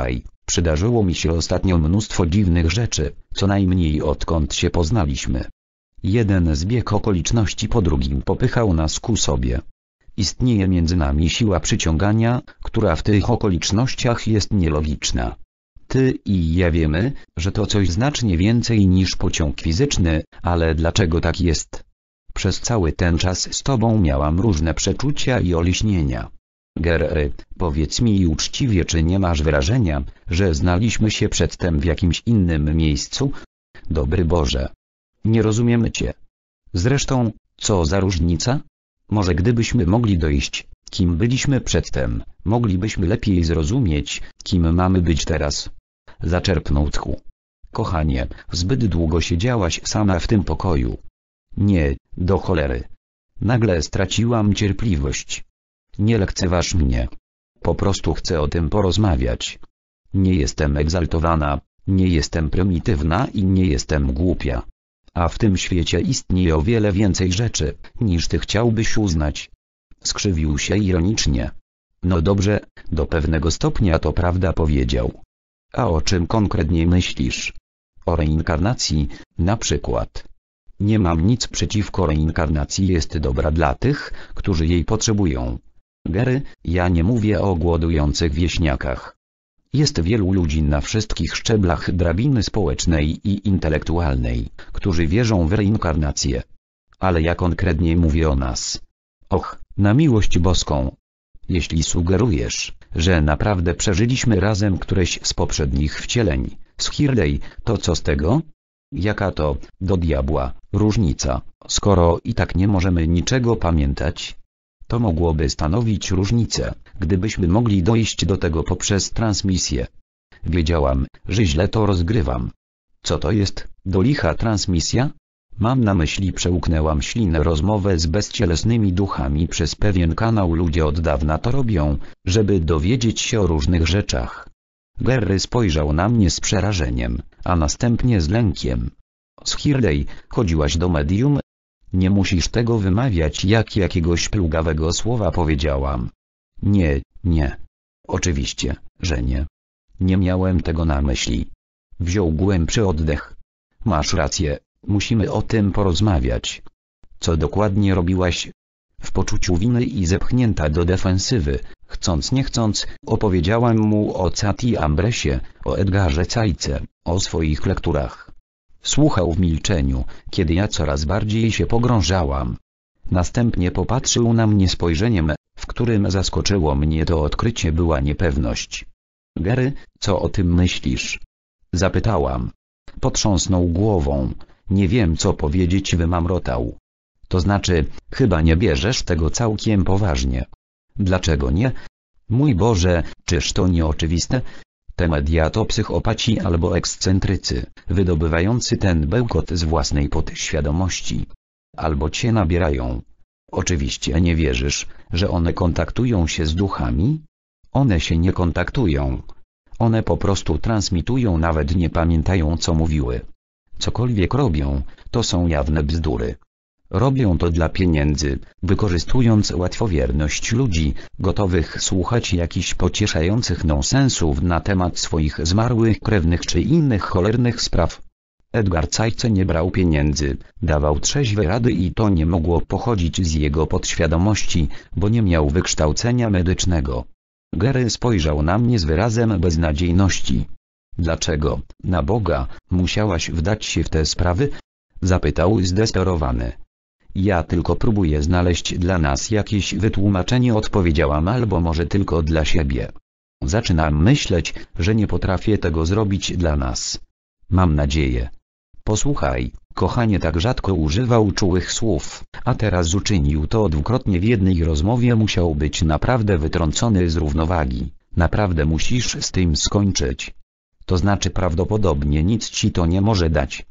Przydarzyło mi się ostatnio mnóstwo dziwnych rzeczy, co najmniej odkąd się poznaliśmy. Jeden zbieg okoliczności po drugim popychał nas ku sobie. Istnieje między nami siła przyciągania, która w tych okolicznościach jest nielogiczna. Ty i ja wiemy, że to coś znacznie więcej niż pociąg fizyczny, ale dlaczego tak jest? Przez cały ten czas z tobą miałam różne przeczucia i oliśnienia. Gary, powiedz mi uczciwie, czy nie masz wrażenia, że znaliśmy się przedtem w jakimś innym miejscu? Dobry Boże! Nie rozumiemy cię. Zresztą, co za różnica? Może gdybyśmy mogli dojść, kim byliśmy przedtem, moglibyśmy lepiej zrozumieć, kim mamy być teraz. Zaczerpnął tchu. Kochanie, zbyt długo siedziałaś sama w tym pokoju. Nie, do cholery. Nagle straciłam cierpliwość. Nie lekceważ mnie. Po prostu chcę o tym porozmawiać. Nie jestem egzaltowana, nie jestem prymitywna i nie jestem głupia. A w tym świecie istnieje o wiele więcej rzeczy, niż ty chciałbyś uznać. Skrzywił się ironicznie. No dobrze, do pewnego stopnia to prawda, powiedział. A o czym konkretnie myślisz? O reinkarnacji, na przykład. Nie mam nic przeciwko reinkarnacji, jest dobra dla tych, którzy jej potrzebują. Gary, ja nie mówię o głodujących wieśniakach. Jest wielu ludzi na wszystkich szczeblach drabiny społecznej i intelektualnej, którzy wierzą w reinkarnację. Ale ja konkretnie mówię o nas. Och, na miłość boską. Jeśli sugerujesz, że naprawdę przeżyliśmy razem któreś z poprzednich wcieleń, z Hirley, to co z tego? Jaka to, do diabła, różnica, skoro i tak nie możemy niczego pamiętać? To mogłoby stanowić różnicę, gdybyśmy mogli dojść do tego poprzez transmisję. Wiedziałam, że źle to rozgrywam. Co to jest, do licha transmisja? Mam na myśli, przełknęłam ślinę, rozmowę z bezcielesnymi duchami przez pewien kanał. Ludzie od dawna to robią, żeby dowiedzieć się o różnych rzeczach. Gary spojrzał na mnie z przerażeniem, a następnie z lękiem. Z Hirley, chodziłaś do medium? Nie musisz tego wymawiać jak jakiegoś plugawego słowa, powiedziałam. Nie, nie. Oczywiście, że nie. Nie miałem tego na myśli. Wziął głębszy oddech. Masz rację, musimy o tym porozmawiać. Co dokładnie robiłaś? W poczuciu winy i zepchnięta do defensywy, chcąc nie chcąc, opowiedziałam mu o Cati Ambresie, o Edgarze Cajce, o swoich lekturach. Słuchał w milczeniu, kiedy ja coraz bardziej się pogrążałam. Następnie popatrzył na mnie spojrzeniem, w którym zaskoczyło mnie to odkrycie, była niepewność. Gary, co o tym myślisz? Zapytałam. Potrząsnął głową. Nie wiem, co powiedzieć, wymamrotał. To znaczy, chyba nie bierzesz tego całkiem poważnie. Dlaczego nie? Mój Boże, czyż to nie oczywiste? Te media to psychopaci albo ekscentrycy, wydobywający ten bełkot z własnej podświadomości. Albo cię nabierają. Oczywiście nie wierzysz, że one kontaktują się z duchami? One się nie kontaktują. One po prostu transmitują, nawet nie pamiętają, co mówiły. Cokolwiek robią, to są jawne bzdury. Robią to dla pieniędzy, wykorzystując łatwowierność ludzi, gotowych słuchać jakichś pocieszających nonsensów na temat swoich zmarłych krewnych czy innych cholernych spraw. Edgar Cajce nie brał pieniędzy, dawał trzeźwe rady i to nie mogło pochodzić z jego podświadomości, bo nie miał wykształcenia medycznego. Gary spojrzał na mnie z wyrazem beznadziejności. Dlaczego, na Boga, musiałaś wdać się w te sprawy? Zapytał zdesperowany. Ja tylko próbuję znaleźć dla nas jakieś wytłumaczenie, odpowiedziałam, albo może tylko dla siebie. Zaczynam myśleć, że nie potrafię tego zrobić dla nas. Mam nadzieję. Posłuchaj, kochanie, tak rzadko używał czułych słów, a teraz uczynił to dwukrotnie w jednej rozmowie. Musiał być naprawdę wytrącony z równowagi. Naprawdę musisz z tym skończyć. To znaczy, prawdopodobnie nic ci to nie może dać.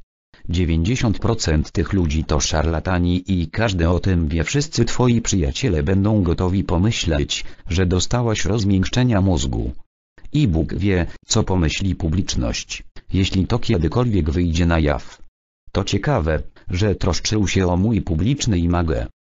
90% tych ludzi to szarlatani i każdy o tym wie. Wszyscy twoi przyjaciele będą gotowi pomyśleć, że dostałaś rozmiękczenia mózgu. I Bóg wie, co pomyśli publiczność, jeśli to kiedykolwiek wyjdzie na jaw. To ciekawe, że troszczył się o mój publiczny image.